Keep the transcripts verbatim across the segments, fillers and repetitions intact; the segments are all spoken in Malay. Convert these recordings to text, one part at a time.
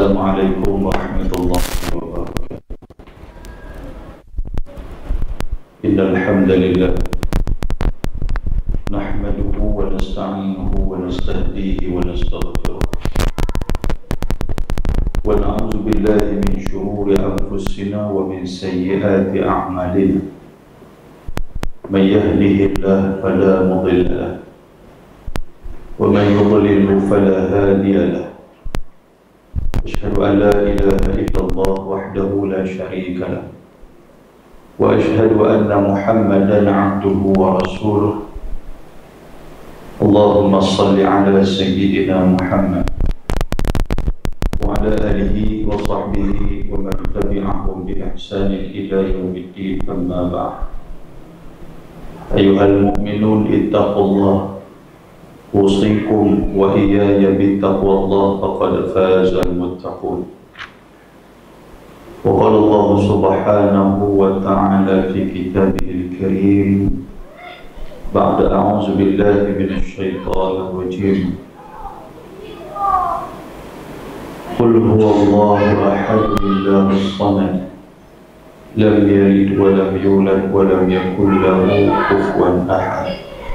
Assalamualaikum warahmatullahi wabarakatuh. Innal hamdalillah nahmaduhu wa nasta'inuhu wa nastahdihi wa nastaghfiruh wa na'udzu billahi min shururi anfusina wa min sayyiati a'malina. Man yahdihillahu fala mudilla lahu wa man yudlil fala hadiya lahu. أشهد أن لا إله إلا الله وحده لا شريك له وأشهد أن محمدا عبده ورسوله. اللهم صل على سيدنا محمد وعلى آله وصحبه ومن تبعهم بإحسان إلى يوم الدين. أما بعد، أيها المؤمنون اتقوا الله، أوصيكم وإياي بتقوى الله، فقد فاز المتقون. وقال الله سبحانه وتعالى في كتابه الكريم بعد أعوذ بالله من الشيطان الرجيم: قل هو الله أحد الله الصمد لم يلد ولم يولد ولم يكن له كفوا أحد.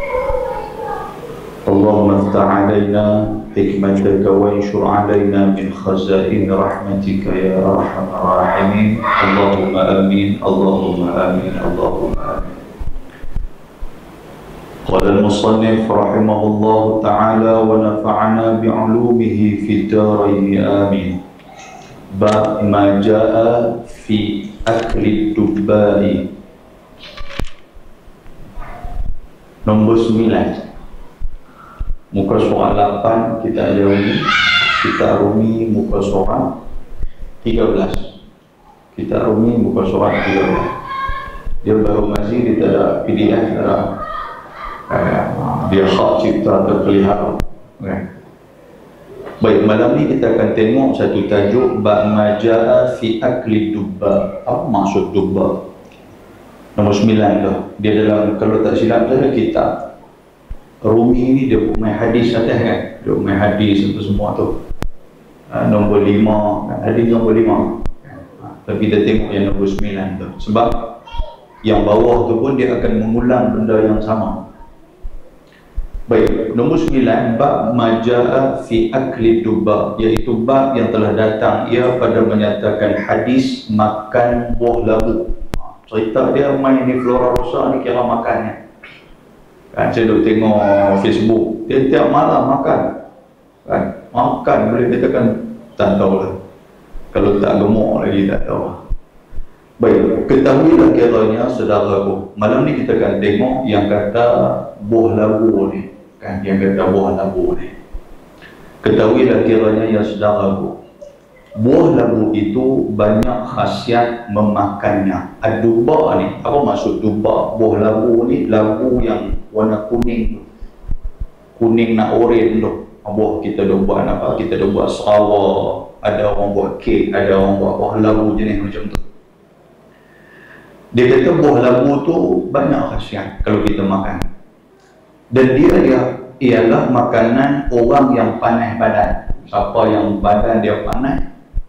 اللهم افتح علينا حكمتك وانشر علينا من خزائن رحمتك يا أرحم الراحمين. اللهم آمين اللهم آمين اللهم آمين. قال المصنف رحمه الله تعالى ونفعنا بعلومه في الدارين آمين. باب ما جاء في أكل الدباء. Nombor sembilan, muka surat lapan kita ada rumi, kita rumi muka surat tiga belas. Kita rumi muka surat tiga belas. Dia baru masih, dia tak ada P D F, tak ada, eh, dia hak cipta terpelihara. Okay. Baik, malam ni kita akan tengok satu tajuk, bab ma jaa fi akli dubba. Apa maksud dubba? Nombor sembilan tu. Dia dalam, kalau tak silap ada kitab Rumi ni dia buat main hadis atas kan, dia buat main hadis apa semua tu. Ha, nombor lima kan, hadis nombor lima. Ha, tapi kita tengok yang nombor sembilan tu, sebab yang bawah tu pun dia akan mengulang benda yang sama. Baik, nombor sembilan, bab majaa fi akli dubba, iaitu bab yang telah datang ia pada menyatakan hadis makan buah labu. Ha, cerita dia main ni Flora Rosa ni kira makannya. Kan, saya duk tengok Facebook, dia tiap malam makan kan, makan boleh katakan tak tahu lah, kalau tak gemuk lagi tak tahu lah. Baik, ketahuilah kiranya saudaraku, malam ni kita akan tengok yang kata buah labu ni kan, yang kata buah labu ni. Ketahuilah kiranya ya saudaraku, buah labu itu banyak khasiat memakannya. Ad-dubba ni, apa maksud dubba? Buah labu ni, labu yang warna kuning tu, kuning nak oren tu. Buah kita dah buat apa? Kita dah buat sarawak, ada orang buat kek, ada orang buat buah labu jenis macam tu. Dia kata buah labu tu banyak khasiat kalau kita makan, dan dia dia ialah makanan orang yang panas badan. Siapa yang badan dia panas,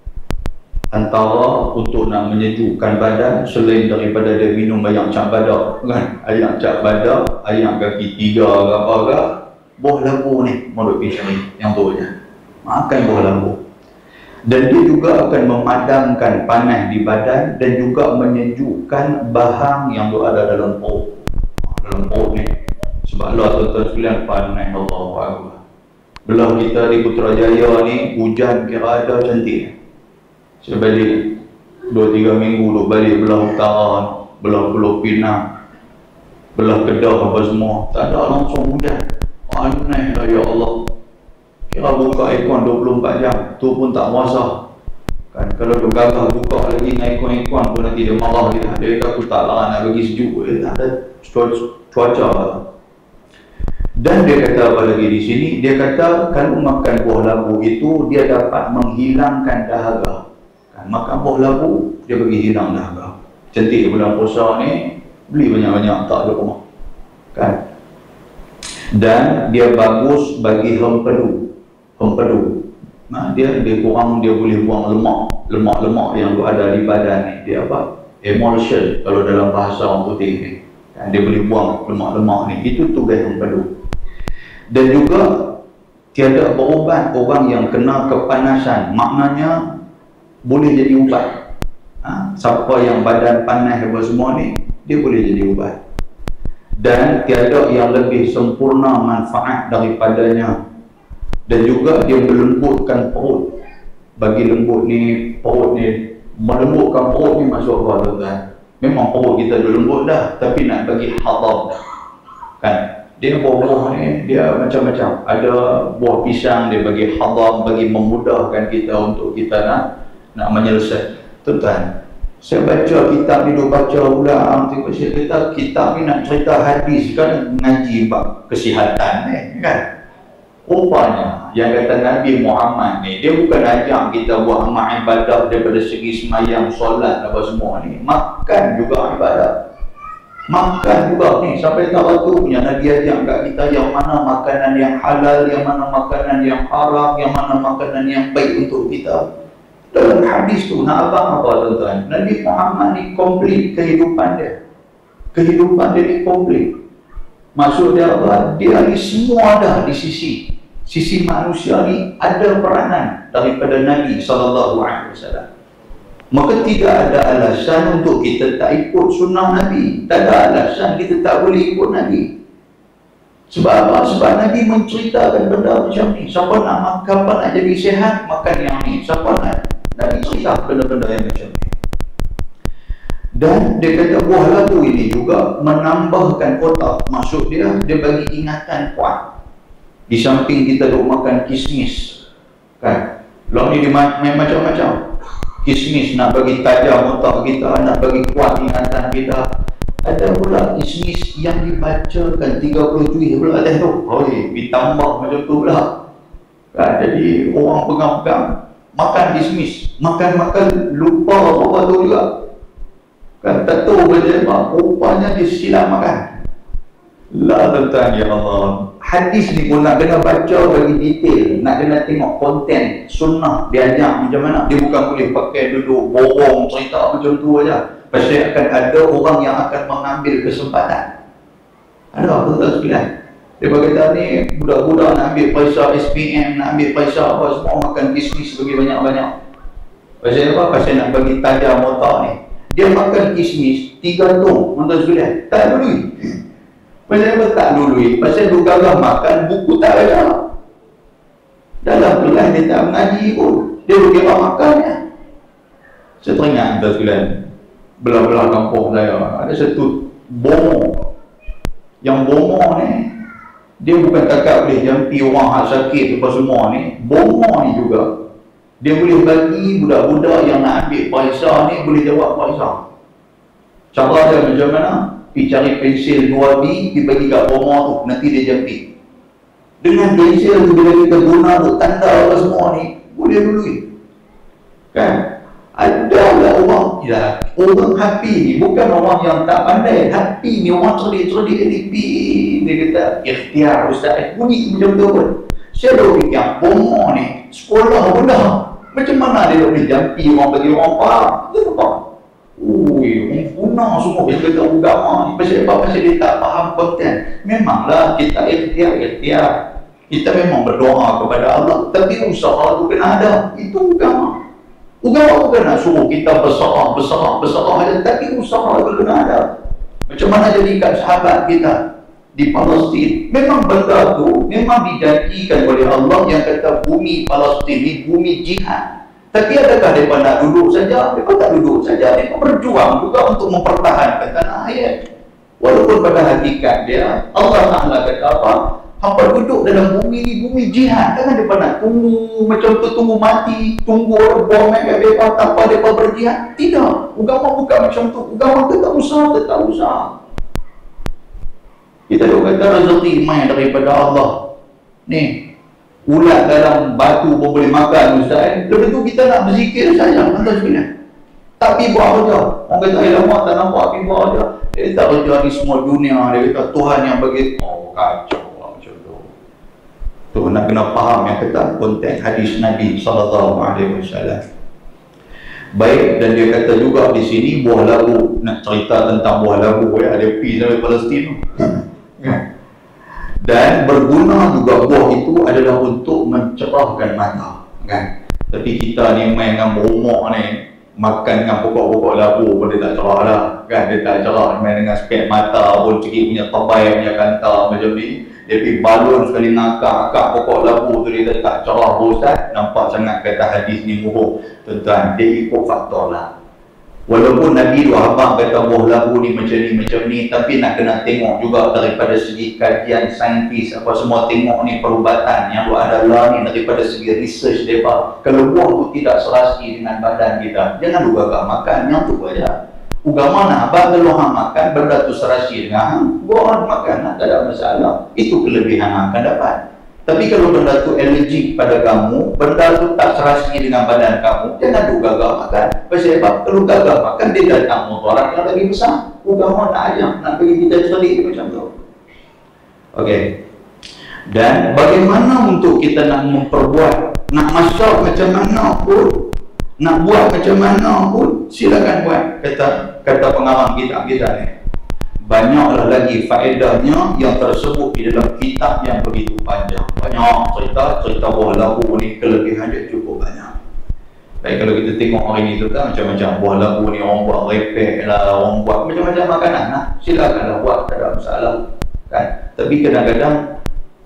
antara untuk nak menyejukkan badan, selain daripada dia minum ayam cap badak kan, ayam cap badak, ayam kaki tiga ke apa ke, buah labu ni menurut pisang ni yang tu je, makan buah labu. Dan dia juga akan memadamkan panas di badan dan juga menyejukkan bahang yang ada dalam perut, dalam perut ni. Sebab Allah tuan-tuan sekalian, panas Allahu Akbar. Belah kita di Putrajaya ni hujan kira ada cantik. Saya balik dua tiga minggu duk balik belah utara, belah Pulau Pinang, belah Kedah apa semua, tak ada langsung hujan. Aneh lah ya Allah. Kira buka aircon dua puluh empat jam tu pun tak puasa kan. Kalau duk gagah buka lagi dengan aircon-aircon pun nanti dia marah dia. Dia kata aku tak lah nak bagi sejuk, dia tak ada cuaca. Dan dia kata apa lagi di sini, dia kata kalau makan buah labu itu dia dapat menghilangkan dahaga. Makan buah labu dia bagi hilang dahaga. Cantik bulan puasa ni, beli banyak-banyak tak ada rumah kan. Dan dia bagus bagi hempedu. Hempedu Nah, dia dia kurang, dia boleh buang lemak, lemak-lemak yang ada di badan ni. Dia apa? Emulsion kalau dalam bahasa orang putih ni. Dia boleh buang lemak-lemak ni. Itu tugas empedu. Dan juga tiada berubat orang yang kena kepanasan. Maknanya boleh jadi ubat. Ha? Siapa yang badan panas apa semua ni, dia boleh jadi ubat. Dan tiada yang lebih sempurna manfaat daripadanya. Dan juga dia melembutkan perut. Bagi lembut ni, perut ni, melembutkan perut ni masuk apa tuan-tuan? Memang perut kita dah lembut dah, tapi nak bagi hadam dah. Kan? Dia buah-buah ni, dia macam-macam. Ada buah pisang, dia bagi hadam, bagi memudahkan kita untuk kita nak nak menyelesaikan. Tuan-tuan, saya baca kitab ni, duk baca ulang, tengok saya kata, kitab ni nak cerita hadis kan, ngaji bab kesihatan ni, kan? Rupanya yang kata Nabi Muhammad ni, dia bukan ajak kita buat amal ibadah daripada segi semayang, solat apa semua ni. Makan juga ibadah. Makan juga ni, sampai tak waktu punya Nabi ajak kat kita yang mana makanan yang halal, yang mana makanan yang haram, yang mana makanan yang baik untuk kita. Dalam hadis tu nak abang apa tuan-tuan? Nabi Muhammad ni komplit kehidupan dia. Kehidupan dia ni komplit. Maksud dia apa? Dia ni semua ada di sisi sisi manusia ni, ada peranan daripada Nabi sallallahu alaihi wasallam. Maka tidak ada alasan untuk kita tak ikut sunnah Nabi. Tak ada alasan kita tak boleh ikut Nabi. Sebab apa? Sebab Nabi menceritakan benda macam ni. Siapa nak makan, siapa nak jadi sihat, makan yang ni. Siapa nak, Nabi cerita benda-benda yang macam ni. Dan dia kata buah labu ini juga menambahkan otak. Maksud dia, dia bagi ingatan kuat. Di samping kita duk makan kismis, kan? Lalu ni dia main macam-macam. Kismis nak bagi tajam otak kita, nak bagi kuat ingatan kita. Ada pula kismis yang dibacakan tiga puluh tujuh pula atas tu. Oi, ditambah macam tu pula. Kan? Jadi orang pegang-pegang makan kismis, makan-makan lupa apa-apa tu juga. Kan tak tahu benda apa, rupanya dia silap makan. La tuan-tuan, ya Allah. Hadis ni pun nak kena baca bagi detail, nak kena tengok konten sunnah dia ajar macam mana. Dia bukan boleh pakai duduk borong cerita macam tu aja. Pasti akan ada orang yang akan mengambil kesempatan. Ada tuan-tuan sekalian. Dia berkata ni budak-budak nak ambil periksa S P M, nak ambil periksa apa semua, makan kismis bagi banyak-banyak. Pasal apa? Pasal nak bagi tajam otak ni. Dia makan kismis tiga tong, tuan-tuan sekalian. Tak dulu. Pasal apa tak dului? Pasal duk gagah makan, buku tak baca. Dalam kelas dia tak mengaji pun. Dia duk kira makannya. Saya teringat tuan sekalian, belah-belah kampung saya ada satu bomo. Yang bomo ni, dia bukan takat boleh jampi orang hak sakit apa semua ni. Bomo ni juga, dia boleh bagi budak-budak yang nak ambil periksa ni boleh jawab periksa. Cara dia macam mana? Pergi cari pensil dua B, dia bagi kat bomo tu, nanti dia jampi. Dengan pensil tu bila kita guna untuk tanda apa semua ni, boleh dulu. Kan? Ada lah orang, ya, orang happy ni, bukan orang yang tak pandai. Happy ni, orang cerdik-cerdik ni, dia kata, ikhtiar Ustaz, bunyi macam tu pun. Saya dah fikir, bomo ni, sekolah pun dah. Macam mana dia boleh jampi orang bagi orang faham? Dia apa? Ui, orang guna semua dia kata agama ni. Pasal apa? Pasal dia tak faham konten. Memanglah kita ikhtiar-ikhtiar. Kita memang berdoa kepada Allah, tapi usaha tu kena ada. Itu agama. Agama bukan nak suruh kita berserah, berserah, berserah aja, tapi usaha tu kena ada. Macam mana jadikan sahabat kita di Palestin? Memang benda tu memang dijanjikan oleh Allah yang kata bumi Palestin ni bumi jihad. Tapi adakah mereka nak duduk saja? Mereka tak duduk saja. Mereka berjuang juga untuk mempertahankan tanah air. Walaupun pada hakikat dia, Allah Ta'ala kata apa? Hampa duduk dalam bumi ni, bumi jihad. Jangan mereka nak tunggu macam tu, tunggu mati, tunggu orang bom kat mereka tanpa mereka berjihad. Tidak. Agama bukan macam tu. Agama tetap usaha, tetap usaha. Kita dah kata rezeki main daripada Allah. Ni, ulat dalam batu pun boleh makan Ustaz. Lepas tu kita nak berzikir saja, tuan-tuan sekalian. Tak pergi buat kerja. Orang kata, eh lama tak nampak pergi buat kerja. Dia tak kerja ni semua dunia. Dia kata Tuhan yang bagi. Oh kacau lah macam tu. Tu nak kena faham yang kata konteks hadis Nabi sallallahu alaihi wasallam. Baik, dan dia kata juga di sini buah labu, nak cerita tentang buah labu ya, ada pi dari Palestin. Dan berguna juga buah itu adalah untuk mencerahkan mata, kan? Tapi kita ni main dengan berumur ni, makan dengan pokok-pokok labu pun dia tak cerah lah, kan? Dia tak cerah, main dengan spek mata pun cekik punya tebai punya kanta macam ni. Dia pergi balon sekali ngakak-ngakak pokok labu tu, dia tak cerah Ustaz. Nampak sangat kata hadis ni buruk. Tuan-tuan, dia ikut faktor lah. Walaupun Nabi dua habang kata buah labu ni macam ni, macam ni, tapi nak kena tengok juga daripada segi kajian saintis, apa semua tengok ni perubatan yang lu adalah ni daripada segi research mereka. Kalau buah tu tidak serasi dengan badan kita, jangan lu gagak makan, yang tu aja. Ugama nak abang kalau hang makan benda tu serasi dengan hang, buah makan lah, tak ada masalah. Itu kelebihan hang akan dapat. Tapi kalau benda tu allergic pada kamu, benda tu tak serasi dengan badan kamu, jangan lu gagak makan. Sebab kalau gagak makan, dia datang mudarat yang lagi besar. Ugama nak ajak, nak bagi kita cerdik macam tu. Okey. Dan bagaimana untuk kita nak memperbuat, nak masak macam mana pun, nak buat macam mana pun, silakan buat. Kata kata pengarang kitab kita ni, banyaklah lagi faedahnya yang tersebut di dalam kitab yang begitu panjang. Banyak cerita, cerita buah labu ni kelebihan dia cukup banyak. Baik, kalau kita tengok hari ni tu kan macam-macam buah labu ni, orang buat repek lah, orang buat macam-macam makanan lah. Silakanlah buat, tak ada masalah, kan? Tapi kadang-kadang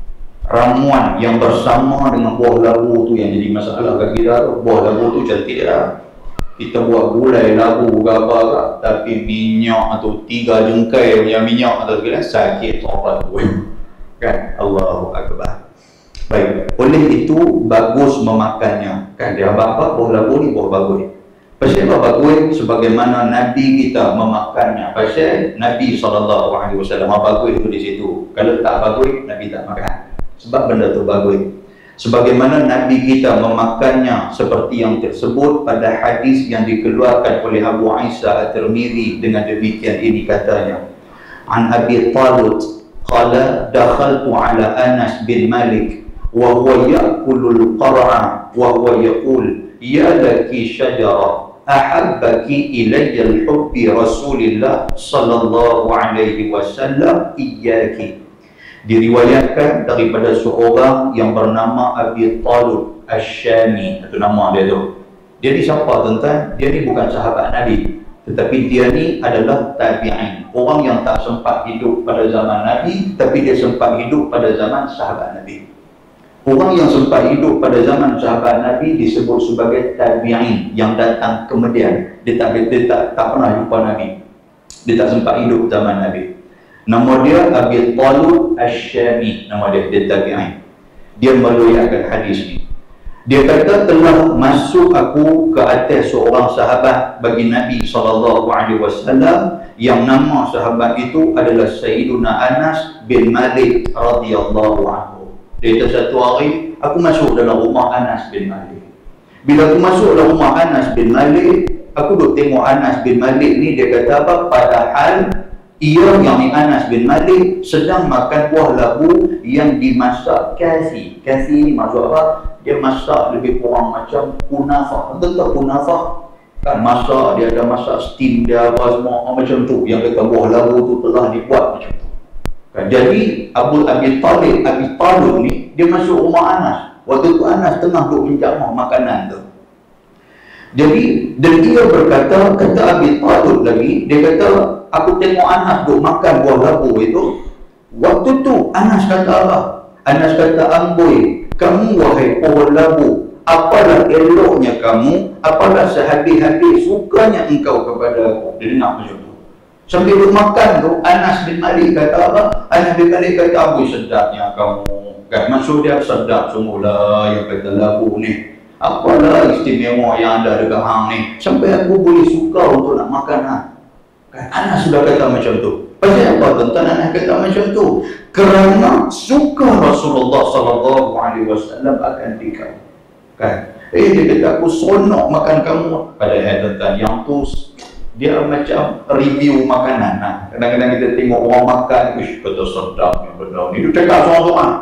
ramuan yang bersama dengan buah labu tu yang jadi masalah bagi kita tu. Buah labu tu cantik lah, kita buat gulai labu apa tak, tapi minyak atau tiga jengkai punya minyak atau segala sakit sobat tu, kan? Allahu Akbar. Baik, oleh itu bagus memakannya, kan? Dia apa? Buah labu ni buah bagus. Pasal apa bagus? Sebagaimana Nabi kita memakannya. Pasal Nabi sallallahu alaihi wasallam bagus itu di situ. Kalau tak bagus, Nabi tak makan. Sebab benda tu bagus. Sebagaimana Nabi kita memakannya seperti yang tersebut pada hadis yang dikeluarkan oleh Abu Isa At-Tirmidzi dengan demikian ini katanya, An Abi Talib qala dakhaltu ala Anas bin Malik wa huwa ya'kulul qar'a wa huwa yaqul ya laki syajara ahabbaki ilayya al-hubbi Rasulillah sallallahu alaihi wasallam iyyaki. Diriwayatkan daripada seorang yang bernama Abi Talib Asy-Syami, itu nama dia tu. Dia ni siapa tuan-tuan? Dia ni bukan sahabat Nabi, tetapi dia ni adalah tabi'in, orang yang tak sempat hidup pada zaman Nabi, tapi dia sempat hidup pada zaman sahabat Nabi. Orang yang sempat hidup pada zaman sahabat Nabi disebut sebagai tabi'in, yang datang kemudian. Dia tak, dia tak, tak pernah jumpa Nabi, dia tak sempat hidup zaman Nabi. Nama dia Abi Talib Asy-Syami, nama dia, dia tabi'in. Dia meriwayatkan hadis ni. Dia kata telah masuk aku ke atas seorang sahabat bagi Nabi sallallahu alaihi wasallam yang nama sahabat itu adalah Sayyiduna Anas bin Malik radhiyallahu anhu. Dia kata satu hari aku masuk dalam rumah Anas bin Malik. Bila aku masuk dalam rumah Anas bin Malik, aku duk tengok Anas bin Malik ni, dia kata apa? Padahal ia yang ni Anas bin Malik sedang makan buah labu yang dimasak kasi. Kasi ni maksud apa? Dia masak lebih kurang macam kunafah. Betul tak kunafah? Kan masak, dia ada masak steam dia apa semua macam tu. Yang kata buah labu tu telah dibuat macam tu. Kan? Jadi Abu Abi Talib, Abi Talib ni dia masuk rumah Anas. Waktu tu Anas tengah duk menjamah makanan tu. Jadi dan dia berkata, kata Abi Talib lagi, dia kata aku tengok Anas duk makan buah labu itu. Waktu tu Anas kata apa? Anas kata, amboi kamu wahai pohon labu, apalah eloknya kamu, apalah sehabis-habis sukanya engkau kepada aku. Dia nak macam tu. Sambil duk makan tu, Anas bin Malik kata apa? Anas bin Malik kata, amboi sedapnya kamu. Kan maksud dia sedap semula yang kata labu ni. Apalah istimewa yang ada dekat hang ni sampai aku boleh suka untuk nak makan hang. Kan Anas sudah kata macam tu. Pasal apa tuan-tuan Anas kata macam tu? Kerana suka Rasulullah sallallahu alaihi wasallam akan dikau. Kan? Eh dia kata aku seronok makan kamu. Padahal tuan-tuan yang tu dia macam review makanan. Nah, kadang-kadang kita tengok orang makan, ish kata sedapnya benda ni. Dia cakap seorang-seorang.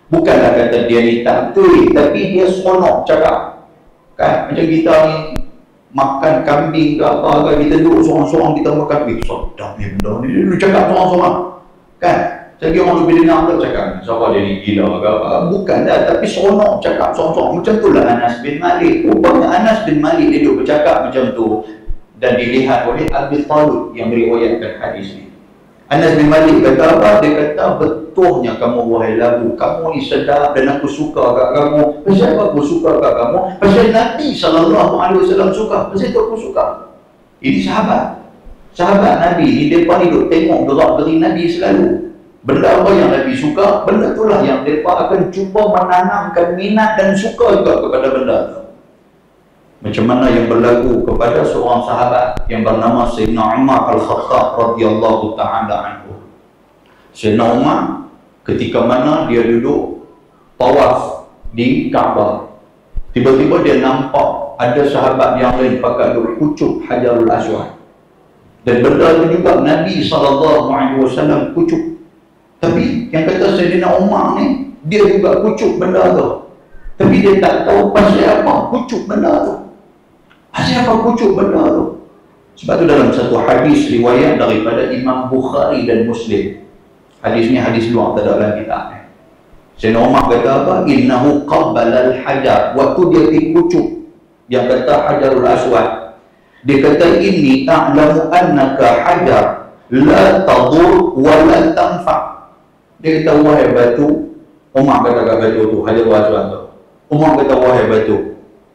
Bukanlah kata dia ni tak betul, tapi dia seronok cakap. Kan? Macam kita ni makan kambing ke apa ke, kita duduk seorang-seorang kita makan, eh sedap ni benda ni, dia cakap seorang-seorang. Kan? Lagi orang lebih dengar pula cakap, siapa dia ni gila ke apa. Bukan dah, tapi seronok cakap seorang-seorang. Macam itulah Anas bin Malik. Rupanya Anas bin Malik dia duduk bercakap macam tu, dan dilihat oleh Abi Talib yang meriwayatkan hadis ni. Anas bin Malik kata apa? Dia kata, betulnya kamu wahai lagu, kamu ni sedap dan aku suka kat kamu. Pasal apa aku suka kat kamu? Pasal Nabi sallallahu alaihi wasallam suka. Pasal itu aku suka. Ini sahabat. Sahabat Nabi ni, mereka ni duk tengok gerak geri Nabi selalu. Benda apa yang Nabi suka, benda itulah yang mereka akan cuba menanamkan minat dan suka juga kepada benda itu. Macam mana yang berlaku kepada seorang sahabat yang bernama Sayyidina Umar Al-Khattab radhiyallahu ta'ala anhu. Sayyidina Umar ketika mana dia duduk tawaf di Kaabah, tiba-tiba dia nampak ada sahabat yang lain pakai duk kucuk Hajarul Aswad. Dan benda itu juga Nabi sallallahu alaihi wasallam kucuk. Tapi yang kata Sayyidina Umar ni, dia juga kucuk benda tu. Tapi dia tak tahu pasal apa kucuk benda tu. Pasal apa kucuk benda tu? Sebab tu dalam satu hadis riwayat daripada Imam Bukhari dan Muslim. Hadis ni hadis luar, tak ada dalam kitab ni. Sayyidina Umar kata apa? Innahu qabbala al-hajar. Waktu dia pergi kucuk, yang kata Hajarul Aswad, dia kata, inni a'lamu annaka hajar la tadur wa la tanfa'. Dia kata, wahai batu, Umar kata kat batu tu, Hajarul Aswad tu, Umar kata, wahai batu,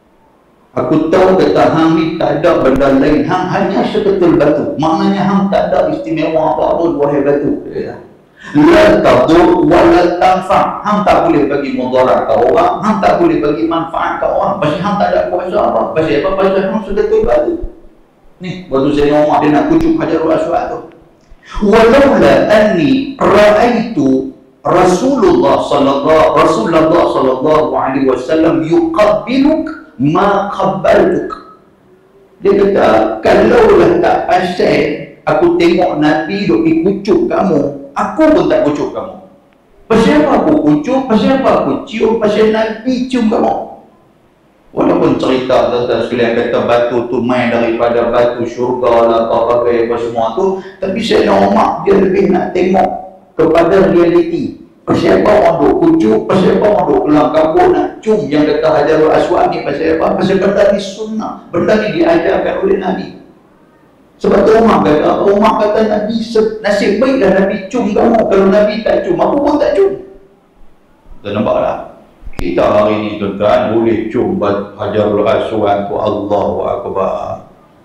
aku tahu kata hang ni tak ada benda lain, hang hanya seketul batu. Maknanya hang tak ada istimewa apa pun, wahai batu. Dia kata, la tadur wa la tanfa'. Hang tak boleh bagi mudarat ke orang, hang tak boleh bagi manfaat ke orang. Pasal hang tak ada kuasa apa. Pasal apa? Pasal hang seketul batu. Ni, waktu Sayyidina Umar dia nak kucuk Hajarul Aswad tu. Walaula anni ra'aitu Rasulullah sallallahu Rasulullah sallallahu alaihi wasallam yuqabbiluk ma qabbaltuk. Dia kata, kalaulah tak pasal aku tengok Nabi duk kucuk kamu, aku pun tak kucuk kamu. Pasal apa aku kucuk? Pasal apa aku cium? Pasal Nabi cium kamu. Walaupun cerita tentang sekalian kata batu tu main daripada batu syurga lah, apa apa semua tu, tapi Sayyidina Umar dia lebih nak tengok kepada realiti. Pasal apa orang duk kucuk, pasal apa orang duk kelang kabut nak cium yang kata Hajarul Aswad ni, pasal apa? Pasal benda ni sunnah, benda ni diajarkan oleh Nabi. Sebab tu Umar kata, Umar kata Nabi, nasib baiklah Nabi cium kamu. Kalau Nabi tak cium, aku pun tak cium. Dah nampak tak? Kita hari ni tuan-tuan boleh cium Hajarul Aswad tu, Allahu Akbar.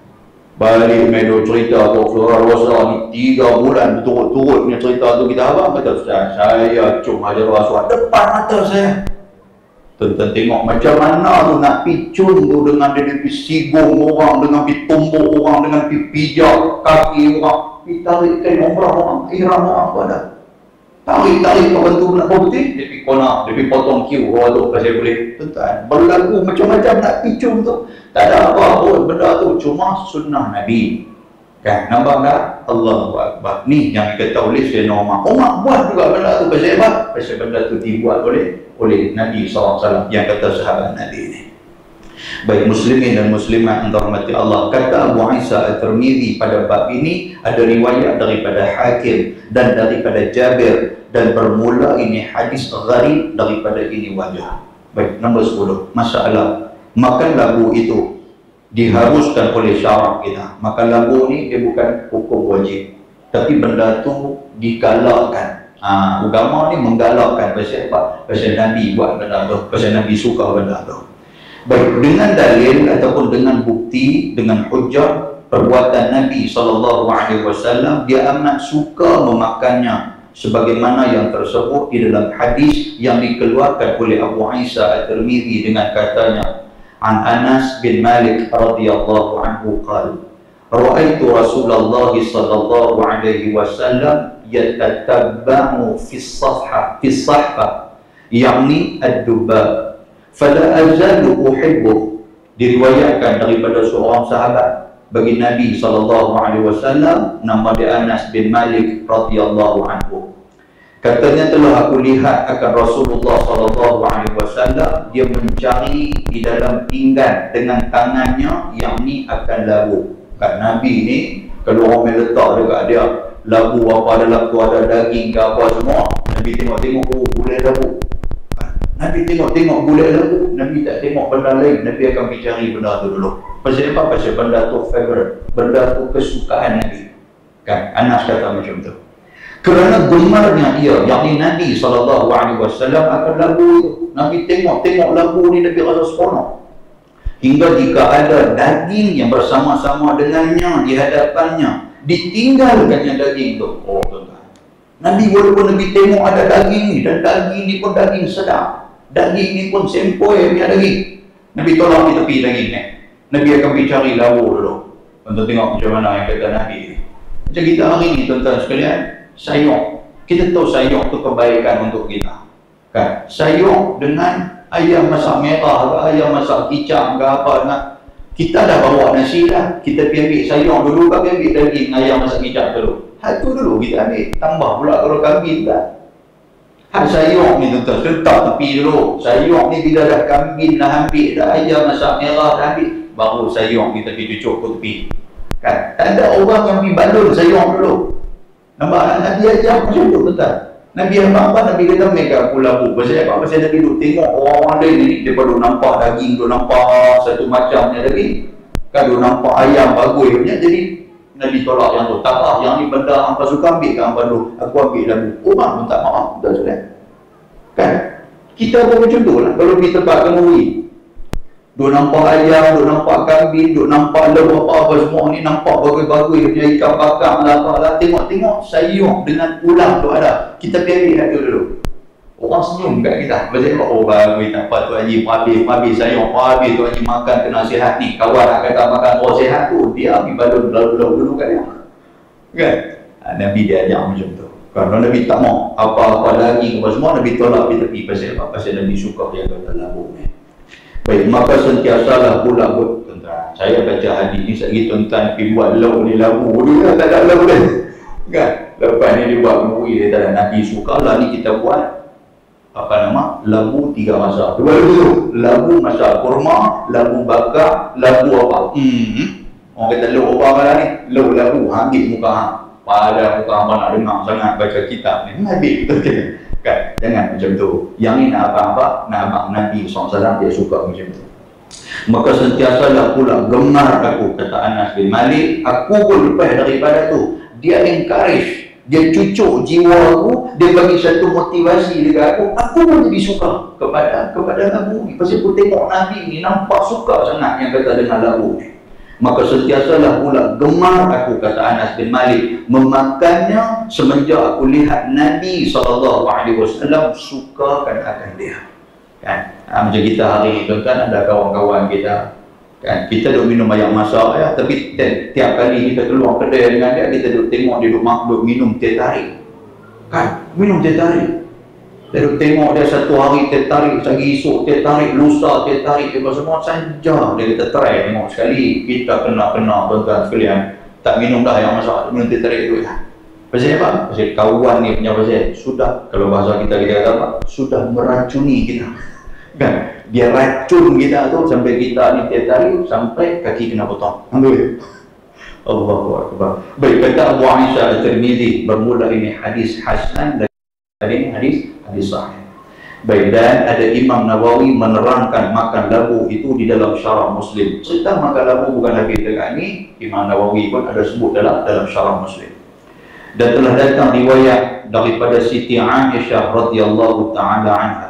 Balik medo cerita tu, surah Rasul ni tiga bulan turut-turut punya cerita tu, kita abang kata, Ustaz, saya cium Hajarul Aswad depan mata saya. Tuan-tuan tengok macam mana tu nak pergi cium tu, dengan dia pergi sigung orang, dengan pergi tumbuk orang, dengan pergi pijak kaki orang, pergi tarik kain umrah orang, ihram orang pun ada. Tarik-tarik kawan tu nak berhenti, dia pergi kona, dia pergi potong kiu orang tu, pasal boleh. Tuan-tuan, berlaku macam-macam nak picum tu. Tak ada apa pun benda tu, cuma sunnah Nabi. Kan, nampak tak? Allahu Akbar. Ni yang dikata oleh Sayyidina Umar. Umar buat juga benda tu, pasal apa? Pasal benda tu dibuat oleh oleh Nabi sallallahu alaihi wasallam, yang kata sahabat Nabi ni. Baik muslimin dan muslimat yang dirahmati Allah, kata Abu Isa At-Tirmidzi pada bab ini ada riwayat daripada Hakim dan daripada Jabir, dan bermula ini hadis gharib daripada ini wajah. Baik, nombor sepuluh, masalah makan labu itu diharuskan oleh syarak kita. Makan labu ni dia bukan hukum wajib, tapi benda tu digalakkan. Ha, agama ni menggalakkan. Pasal apa? Pasal Nabi buat benda tu, pasal Nabi suka benda tu. Baik, dengan dalil ataupun dengan bukti, dengan hujah perbuatan Nabi sallallahu alaihi wasallam, dia amat suka memakannya, sebagaimana yang tersebut di dalam hadis yang dikeluarkan oleh Abu Isa At-Tirmidzi dengan katanya, an Anas bin Malik radhiyallahu anhu qala, ra'aitu Rasulullah sallallahu alaihi wasallam yatatabba'u fi as-safha fi as-sahfa, yakni ad-dubab, fala azalu uhibbu. Diriwayatkan daripada seorang sahabat bagi Nabi sallallahu alaihi wasallam, nama dia Anas bin Malik radhiyallahu anhu. Katanya telah aku lihat akan Rasulullah sallallahu alaihi wasallam dia mencari di dalam pinggan dengan tangannya yang ni akan labu. Kat Nabi ni kalau orang main letak dekat dia labu apa dalam tu ada daging ke apa semua, Nabi tengok-tengok, oh boleh labu. Nabi tengok-tengok boleh labu, Nabi tak tengok benda lain, Nabi akan pergi cari benda tu dulu. Pasal apa? Pasal benda tu favorite, benda tu kesukaan Nabi. Kan Anas kata macam tu. Kerana gemarnya ia, yakni Nabi sallallahu alaihi wasallam akan labu itu. Nabi tengok-tengok labu ni Nabi rasa seronok. Hingga jika ada daging yang bersama-sama dengannya di hadapannya, ditinggalkannya daging tu. Oh tuan-tuan. Nabi walaupun Nabi tengok ada daging ni, dan daging ni pun daging sedap. Daging ni pun sempoi punya daging. Nabi tolak di tepi daging ni. Nabi akan pergi cari labu dulu. Tuan-tuan tengok macam mana yang kata Nabi ni. Macam kita hari ni tuan-tuan sekalian, sayur. Kita tahu sayur tu kebaikan untuk kita. Kan? Sayur dengan ayam masak merah ke, ayam masak kicap ke apa dengan. Kita dah bawa nasi dah. Kita pergi ambil sayur dulu ke, pergi ambil daging ayam masak kicap dulu. Hal tu dulu kita ambil. Tambah pula kalau kambing dah. Hal sayur ni tuan-tuan, letak tepi dulu. Sayur ni bila dah kambing dah ambil, dah ayam masak merah dah ambil, baru sayur kita pergi cucuk ke tepi. Kan? Tak ada orang yang pergi balun sayur dulu. Nampak Nabi ajar macam tu tuan-tuan. Nabi apa-apa, Nabi kata mereka aku labu. Pasal apa? Pasal Nabi duduk tengok orang-orang lain ni, dia duduk nampak daging, duduk nampak satu macamnya daging. Kan duduk nampak ayam bagus punya, jadi Nabi tolak yang tu. Tak apa, yang ni benda hampa suka ambil ke hampa dulu. Aku ambil labu. Orang pun tak maaf. Betul sudah. Kan? Kita pun macam tu lah. Kalau kita tempat kemuri, duk nampak ayam, duk nampak kambing, duk nampak lauk apa-apa semua ni, nampak bagus-bagus punya ikan bakar lah apa lah. Tengok-tengok sayur dengan ulang tu ada. Kita pergi ambil dulu. Orang senyum kat kita. Macam oh bagus tak apa tu Haji, habis, habis sayur, habis tu Haji makan kena sihat ni. Kawan nak kata makan oh sihat tu, dia ambil balon lalu-lalu dulu kat dia. Kan? Nabi dia ajar macam tu. Kalau Nabi tak mau apa-apa daging apa semua, Nabi tolak di tepi. Pasal apa? Pasal Nabi suka dia kata labu ni. Baik, maka sentiasalah pula buat tuan-tuan. Saya baca hadis ni sekali tuan-tuan pergi buat lauk ni labu. Dia tak ada lauk kan? Kan? Lepas ni dia buat kemuri, dia tak ada Nabi suka lah ni kita buat apa nama? Labu tiga masa. Dua dulu. Labu masa kurma, labu bakar, labu apa? Hmm. Orang kata lauk apa malah ni? Lauk labu, ambil muka hang. Pada muka hang nak dengar sangat baca kitab ni. Habis betul. Kan? Jangan macam tu. Yang ni nak apa-apa, nak abang Nabi sallallahu alaihi wasallam dia suka macam tu. Maka sentiasalah pula gemar aku, kata Anas bin Malik, aku pun lepas daripada tu, dia encourage, dia cucuk jiwa aku, dia bagi satu motivasi dekat aku, aku pun jadi suka kepada kepada labu ni. Pasal aku tengok Nabi ni nampak suka sangat yang kata dengan labu ni. Maka sentiasalah pula gemar aku, kata Anas bin Malik, memakannya semenjak aku lihat Nabi sallallahu alaihi wasallam sukakan akan dia. Kan? Ha, macam kita hari ni kan ada kawan-kawan kita, kan kita duk minum ayam masak ya, tapi tiap, tiap kali kita keluar kedai dengan dia, kita duk tengok dia duk duk minum teh tarik. Kan? Minum teh tarik. Kita duk tengok dia satu hari teh tarik, lagi esok teh tarik, lusa teh tarik, apa semua saja. Dia kata try tengok sekali, kita kena-kena tuan-tuan sekalian, tak minum dah yang masak, minum teh tarik dulu lah. Pasal apa? Pasal kawan ni punya pasal sudah, kalau bahasa kita kita kata apa? Sudah meracuni kita. Kan? Dia racun kita tu sampai kita ni teh tarik sampai kaki kena potong. Alhamdulillah. Allahu Akbar. Baik, kata Abu Aisyah At-Tirmidzi, bermula ini hadis hasan dan ini hadis hadis sahih. Baik, dan ada Imam Nawawi menerangkan makan labu itu di dalam syarah Muslim. Cerita makan labu bukan hadis dekat ni, Imam Nawawi pun ada sebut dalam dalam syarah Muslim. Dan telah datang riwayat daripada Siti Aisyah radhiyallahu taala anha,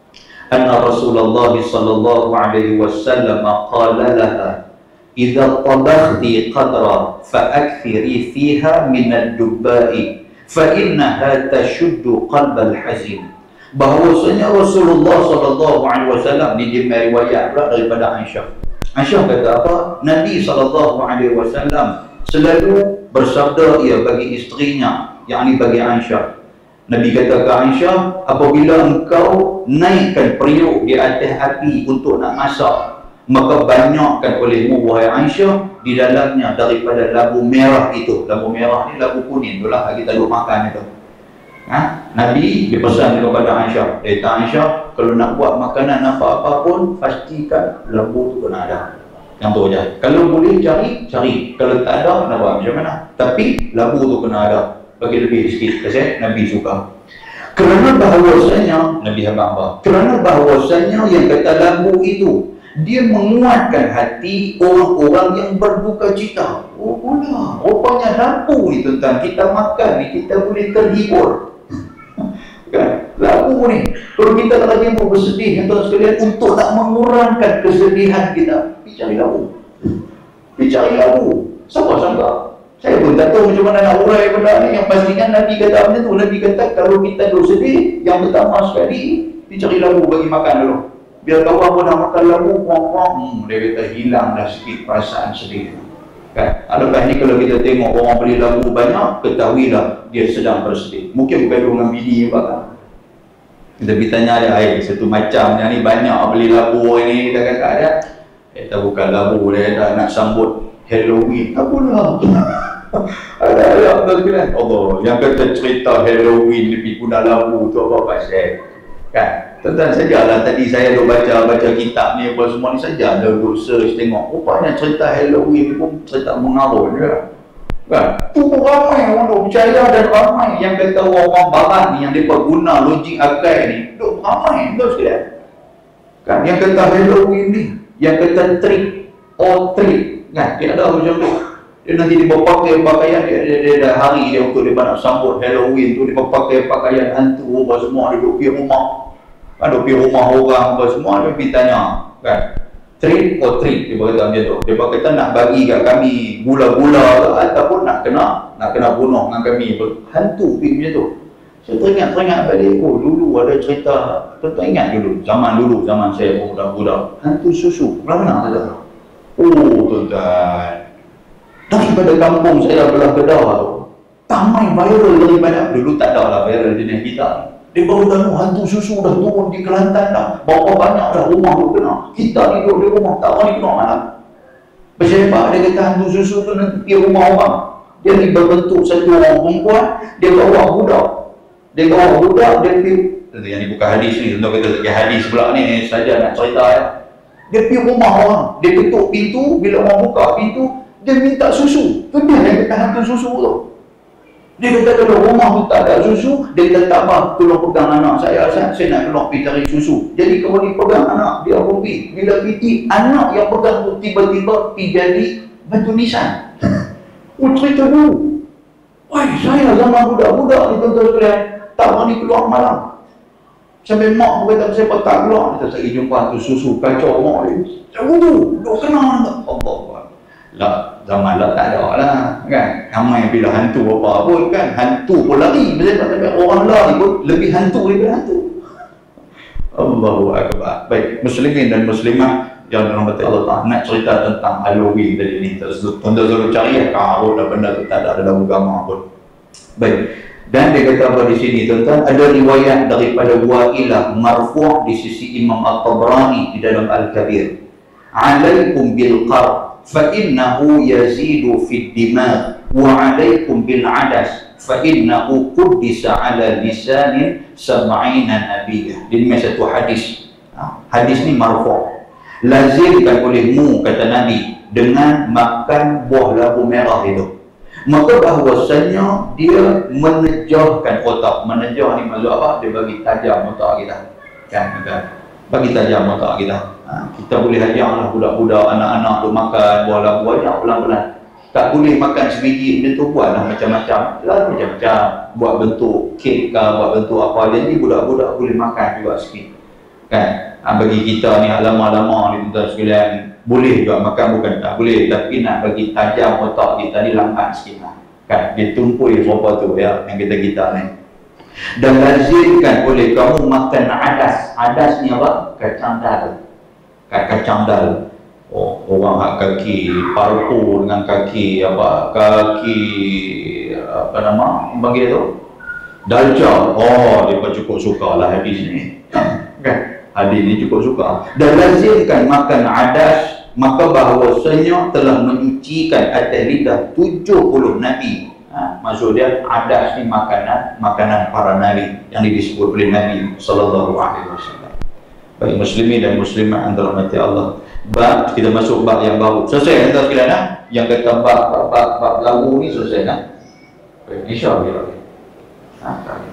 anna Rasulullah sallallahu alaihi wasallam qala laha, idza tabakhti qadra fa akthiri fiha min ad-dubba'i fa innaha tashuddu qalbal hazin. Bahawasanya Rasulullah sallallahu alaihi wasallam ni dia riwayat pula daripada Aisyah. Aisyah kata apa? Nabi sallallahu alaihi wasallam selalu bersabda ia bagi isterinya, yakni bagi Aisyah. Nabi kata ke Aisyah, apabila engkau naikkan periuk di atas api untuk nak masak, maka banyakkan olehmu wahai Aisyah di dalamnya daripada labu merah itu. Labu merah ni labu kuning itulah kita duk makan itu. Ha? Nabi dipesan kepada Aisyah, eh Aisyah, kalau nak buat makanan apa-apa pun pastikan lembu tu kena ada. Yang tu aja. Kalau boleh cari, cari. Kalau tak ada, nak buat macam mana? Tapi lembu tu kena ada. Bagi lebih sikit, kasi Nabi suka. Kerana bahawasanya Nabi hamba kerana bahawasanya yang kata lembu itu dia menguatkan hati orang-orang yang berduka cita. Oh pula, rupanya lembu ni tentang kita makan ni kita boleh terhibur. Kan? Lembu ni kalau kita lagi mau bersedih tuan sekalian, untuk nak mengurangkan kesedihan kita, pergi cari lembu. Pergi cari lembu. Siapa sangka? Saya pun tak tahu macam mana nak urai benda ni. Yang pastinya Nabi kata macam tu. Nabi kata kalau kita duduk sedih, yang pertama sekali dicari lembu bagi makan dulu. Biar kawan pun nak makan lembu, puang-puang, hmm, dia kata hilang dah sikit perasaan sedih. Kan? Lepas ni kalau kita tengok orang beli lembu banyak, ketahuilah dia sedang bersedih. Mungkin bukan dengan bini juga kan. Kita pergi tanya dia, eh satu macam yang ni banyak beli lembu ni, kita kata ada. Eh tak bukan lembu, dia kata nak sambut Halloween. Apalah. Ada ayat tuan-tuan. Allah, yang kata cerita Halloween lebih guna lembu tu apa pasal? Kan? Tuan-tuan sajalah tadi saya dah baca-baca kitab ni apa semua ni saja, dah duduk search tengok. Rupanya cerita Halloween pun cerita mengarut je. Kan? Tu pun ramai orang duk percaya dan ramai yang kata orang-orang barat ni yang mereka guna logik akal ni. Duk ramai tu sekalian. Kan? Yang kata Halloween ni, yang kata trick or treat. Kan? Dia ada macam tu. Dia nanti dia berpakai pakaian dia, dia, dia, dia hari dia untuk dia nak sambut Halloween tu, dia berpakai pakaian hantu apa semua, dia duduk pergi rumah, kan, duduk pergi rumah orang apa semua, dia pergi tanya kan, treat or treat, dia berkata macam tu. Dia berkata nak bagi kat kami gula-gula ataupun nak kena nak kena bunuh dengan kami, hantu pergi macam tu. Saya teringat-teringat balik, oh dulu ada cerita, tuan-tuan ingat dulu, zaman dulu, zaman saya budak-budak, hantu susu, mana ada? Oh tuan-tuan, daripada kampung saya belah Kedah tu, tamai viral daripada dulu tak ada lah viral di negeri kita. Dia baru tahu hantu susu dah turun di Kelantan dah. Berapa banyak dah rumah tu kena. Kita ni duduk di rumah, tak tahu ni kena mana. Bersepak dia kata hantu susu tu nanti pergi rumah orang. Dia ni berbentuk satu orang perempuan, dia bawa budak. Dia bawa budak, dia pergi. Yang ni bukan hadis ni, tentu kita tak hadis pula ni saja nak cerita ya. Dia pergi rumah orang, dia ketuk pintu, bila orang buka pintu, dia minta susu. Tu dia yang kata hantu susu tu. Dia kata kalau rumah tu tak ada susu, dia kata tak apa, tolong pegang anak saya, saya, saya nak keluar pergi cari susu. Jadi kalau dia pegang anak, dia pergi. Bila pergi, anak yang pegang tu tiba-tiba pergi jadi batu nisan. Oh cerita dulu. Wah, saya zaman budak-budak ni tuan-tuan sekalian, tak berani keluar malam. Sampai mak pun kata saya tak keluar. Kita lagi jumpa tu susu kacau mak dia. Saya dulu, duk kenal tak? Allah. Lah, zaman lah tak ada lah kan. Ramai bila hantu apa pun kan. Hantu pun lari. Sampai orang lari pun lebih hantu daripada hantu. Allahu Akbar. Baik, muslimin dan muslimah yang dirahmati Allah Ta'ala, nak cerita tentang Halloween tadi ni. Tuan-tuan suruh cari kalau dah benda tu tak ada dalam agama pun. Baik. Dan dia kata apa di sini tuan-tuan, ada riwayat daripada Wa'ilah marfu' di sisi Imam At-Tabrani di dalam Al-Kabir. Alaikum bil qar fa innahu yazidu fid dimag wa alaikum bil adas fa innahu quddisa ala lisanin sab'ina nabiyah. Ini satu hadis. Hadis ni marfu'. Lazimkan olehmu kata Nabi dengan makan buah labu merah itu. Maka bahawasanya dia menejahkan otak. Menejah ni maksud apa? Dia bagi tajam otak kita. Kan? Bagi tajam otak kita. Ha, kita boleh ajarlah budak-budak, anak-anak tu makan buah labu banyak pelan-pelan. Tak boleh makan sebiji, dia tu buatlah macam-macam. Lalu macam-macam. Buat bentuk kek ke, buat bentuk apa. Jadi budak-budak boleh makan juga sikit. Kan? Ha, bagi kita ni lama-lama ni tuan sekalian, boleh juga makan, bukan tak boleh, tapi nak bagi tajam otak kita ni lambat sikit lah. Kan? Dia tumpul apa tu ya, yang kita-kita ni. Dan lazimkan oleh kamu makan adas. Adas ni apa? Kacang dal. Kacang dal. Oh, orang hak kaki parpu dengan kaki apa? Kaki apa nama? Panggil tu? Dalja. Oh, dia pun cukup suka lah hadis ni. Kan? Hadis ni cukup suka. Dan lazimkan makan adas, maka bahawasanya telah menyucikan atas lidah tujuh puluh nabi Ha, maksud dia adas ni makanan makanan para nabi yang disebut oleh Nabi sallallahu alaihi wasallam. Baik muslimin dan muslimat antara mati Allah. Bab, kita masuk bab yang baru. Selesai tuan sekalian, ha? Yang kata bab bab bab, bab lagu ni selesai kan? Baik, insya-Allah. Ha,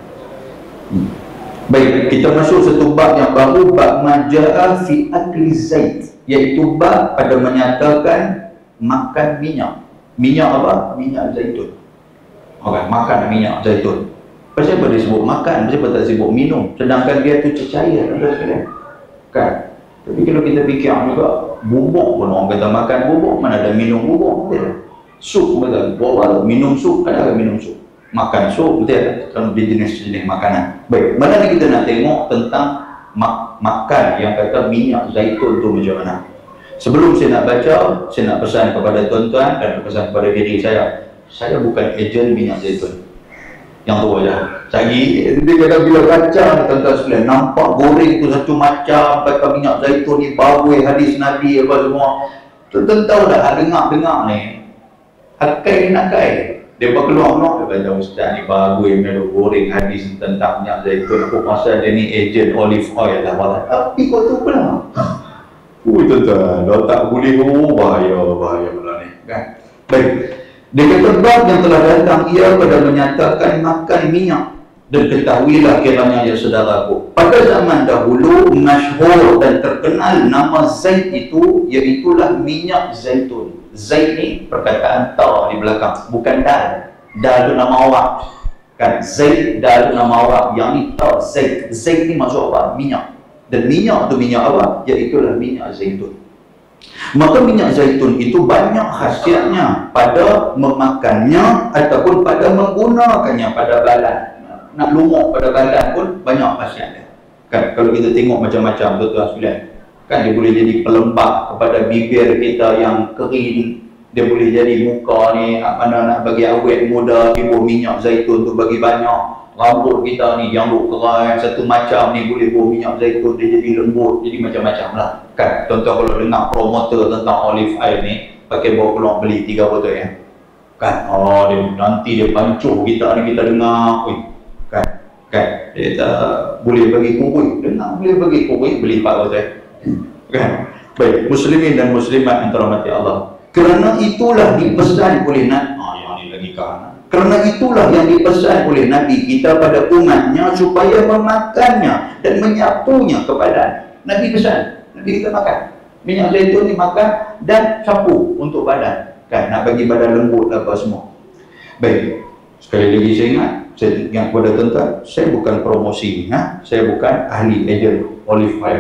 hmm. Baik, kita masuk satu bab yang baru, bab majaa fi akli zait, iaitu bab pada menyatakan makan minyak. Minyak apa? Minyak zaitun. Okey, makan minyak zaitun. Pasal apa dia sebut makan? Pasal apa tak sebut minum? Sedangkan dia tu cecair, tuan sekalian. Kan? Tapi kalau kita fikir juga, bubuk pun orang kata makan bubuk, mana ada minum bubuk, betul tak? Sup betul, bawa minum sup, ada minum sup. Makan sup, betul tak? Kalau dia jenis-jenis makanan. Baik, mana ni kita nak tengok tentang mak makan yang kata minyak zaitun tu macam mana. Sebelum saya nak baca, saya nak pesan kepada tuan-tuan dan pesan kepada diri saya. Saya bukan ejen minyak zaitun. Yang tu aja. Sagi dia kata bila kacang tuan-tuan sekalian nampak goreng tu satu macam, kata minyak zaitun ni bagui hadis Nabi apa semua. Tuan-tuan tahu dah dengar-dengar ni. Akai ni nak kai. Dia berkeluar-keluar dia kata ustaz ni bagui dia goreng hadis tentang minyak zaitun. Aku pasal dia ni ejen olive oil lah. Tapi kau tu pula. Ui tuan-tuan, dah tak boleh, oh bahaya, bahaya pula ni kan. Baik. Dia kata bab yang telah datang ia pada menyatakan makan minyak. Dan ketahuilah kiranya ya saudaraku, pada zaman dahulu masyhur dan terkenal nama zait itu, iaitulah minyak zaitun. Zait ni perkataan ta di belakang, bukan dal. Dal tu nama awak kan, zait dal tu nama awak, yang ni ta zait. Zait ni maksud apa? Minyak. Dan minyak tu minyak apa? Iaitulah minyak zaitun. Maka minyak zaitun itu banyak khasiatnya pada memakannya ataupun pada menggunakannya pada badan. Nak lumuk pada badan pun banyak khasiatnya. Kan kalau kita tengok macam-macam tuan-tuan sekalian, kan dia boleh jadi pelembab kepada bibir kita yang kering. Dia boleh jadi muka ni mana nak bagi awet muda, timbul minyak zaitun tu bagi banyak. Rambut kita ni yang duk keras satu macam ni boleh buat minyak zaitun dia jadi lembut, jadi macam-macam lah kan. Tuan-tuan kalau dengar promoter tentang olive oil ni pakai bawa keluar beli tiga botol ya kan. Oh dia nanti dia pancuh kita ni, kita dengar ui, kan kan dia kata boleh bagi kurui, dengar boleh bagi kurui, beli empat botol kan. Baik muslimin dan muslimat antara mati Allah, kerana itulah dipesan oleh Nabi. Ah yang ni lagi kan. Kerana itulah yang dipesan oleh Nabi kita pada umatnya supaya memakannya dan menyapunya ke badan. Nabi pesan, Nabi kita makan minyak zaitun ni, makan dan sapu untuk badan kan, nak bagi badan lembut apa semua. Baik, sekali lagi saya ingat, saya ingat kepada tuan-tuan, saya bukan promosi, ha? Saya bukan ahli ejen olive oil.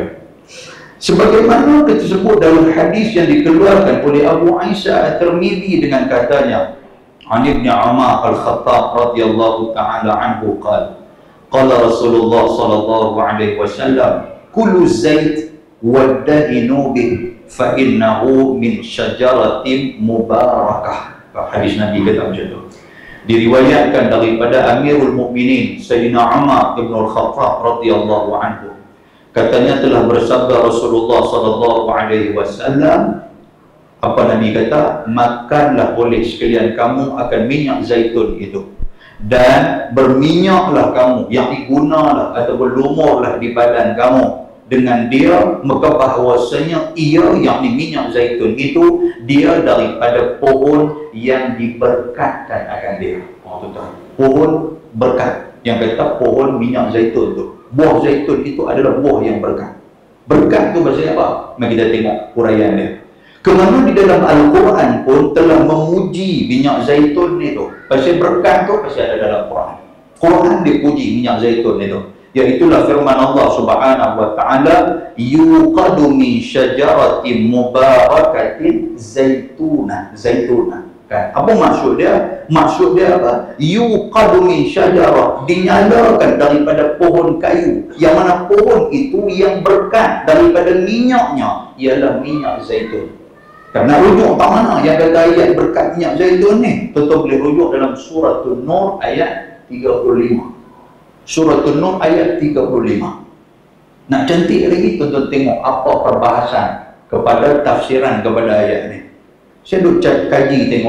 Sebagaimana tersebut dalam hadis yang dikeluarkan oleh Abu Isa At-Tirmidzi dengan katanya, An Ibn Umar Al-Khattab radhiyallahu ta'ala anhu qala qala Rasulullah sallallahu alaihi wasallam kullu zait waddahinu bih fa innahu min syajaratin mubarakah. Hadis Nabi kata macam tu. Diriwayatkan daripada Amirul Mukminin Sayyidina Umar Ibn Al-Khattab radhiyallahu anhu, katanya telah bersabda Rasulullah sallallahu alaihi wasallam, apa Nabi kata, makanlah oleh sekalian kamu akan minyak zaitun itu, dan berminyaklah kamu, yang digunalah atau berlumurlah di badan kamu dengan dia, maka bahawasanya ia yang minyak zaitun itu dia daripada pohon yang diberkatkan akan dia. Oh tuan, pohon berkat, yang kata pohon minyak zaitun tu, buah zaitun itu adalah buah yang berkat. Berkat tu maksudnya apa? Mari kita tengok huraian dia. Kerana di dalam Al-Quran pun telah memuji minyak zaitun itu. Pasal berkat tu pasal ada dalam Quran. Quran dipuji minyak zaitun itu. Iaitulah firman Allah Subhanahu wa ta'ala, yuqadu min syajaratin mubarakatin zaituna. Zaituna. Kan? Apa maksud dia? Maksud dia apa? Yuqadu min syajarah, dinyalakan daripada pohon kayu, yang mana pohon itu yang berkat daripada minyaknya ialah minyak zaitun. Karena rujuk tak mana yang kata ayat berkat minyak zaitun ni? Tuan-tuan boleh rujuk dalam surah An-Nur ayat tiga puluh lima. Surah An-Nur ayat tiga puluh lima. Nak cantik lagi tuan-tuan tengok apa perbahasan kepada tafsiran kepada ayat ni. Saya duk kaji tengok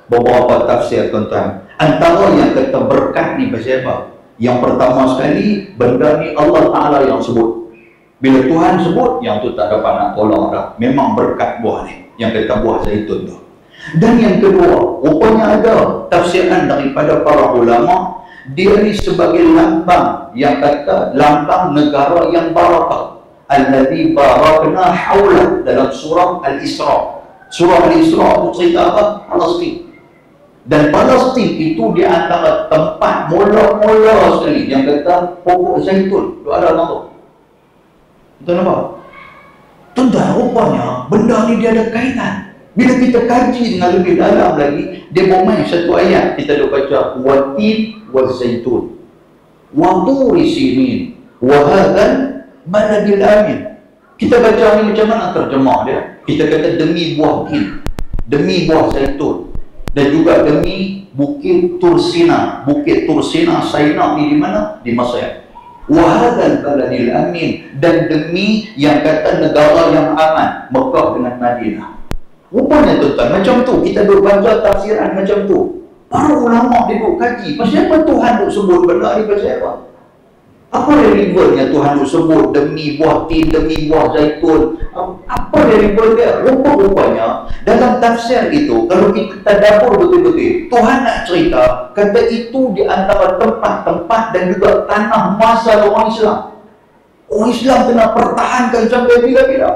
beberapa tafsir tuan-tuan. Antara yang kata berkat ni pasal apa? Yang pertama sekali, benda ni Allah Ta'ala yang sebut. Bila Tuhan sebut, yang tu tak dapat nak tolak dah. Memang berkat buah ni, yang kata buah zaitun tu. Dan yang kedua, rupanya ada tafsiran daripada para ulama, dia ni sebagai lambang, yang kata lambang negara yang barakah. Alladhi barakna hawla, dalam surah Al-Isra. Surah Al-Isra itu cerita apa? Palestin. Dan Palestin itu di antara tempat mula-mula sekali yang kata pokok zaitun. Itu ada orang tu. Tuan nampak? Tuan-tuan, rupanya benda ni dia ada kaitan. Bila kita kaji dengan lebih dalam lagi, dia bermain satu ayat. Kita ada baca watin wa zaitun wa turi sinin wa hadzal baladil amin. Kita baca ni macam mana terjemah dia? Kita kata demi buah tin, demi buah zaitun, dan juga demi bukit Tursina. Bukit Tursina, Saina ni di mana? Di Mesir. Wahadal baladil amin, dan demi yang kata negara yang aman, Mekah dengan Madinah. Rupanya tuan-tuan, macam tu kita duk baca tafsiran macam tu. Para ulama dia duk kaji, pasal apa Tuhan duk sebut benda ni, pasal apa? Apa relevannya Tuhan duk sebut demi buah tin, demi buah zaitun? Apa relevan dia? Rupa-rupanya dalam tafsir itu, kalau kita tadabbur betul-betul, Tuhan nak cerita kata itu di antara tempat-tempat dan juga tanah masa orang Islam. Orang Islam kena pertahankan sampai bila-bila.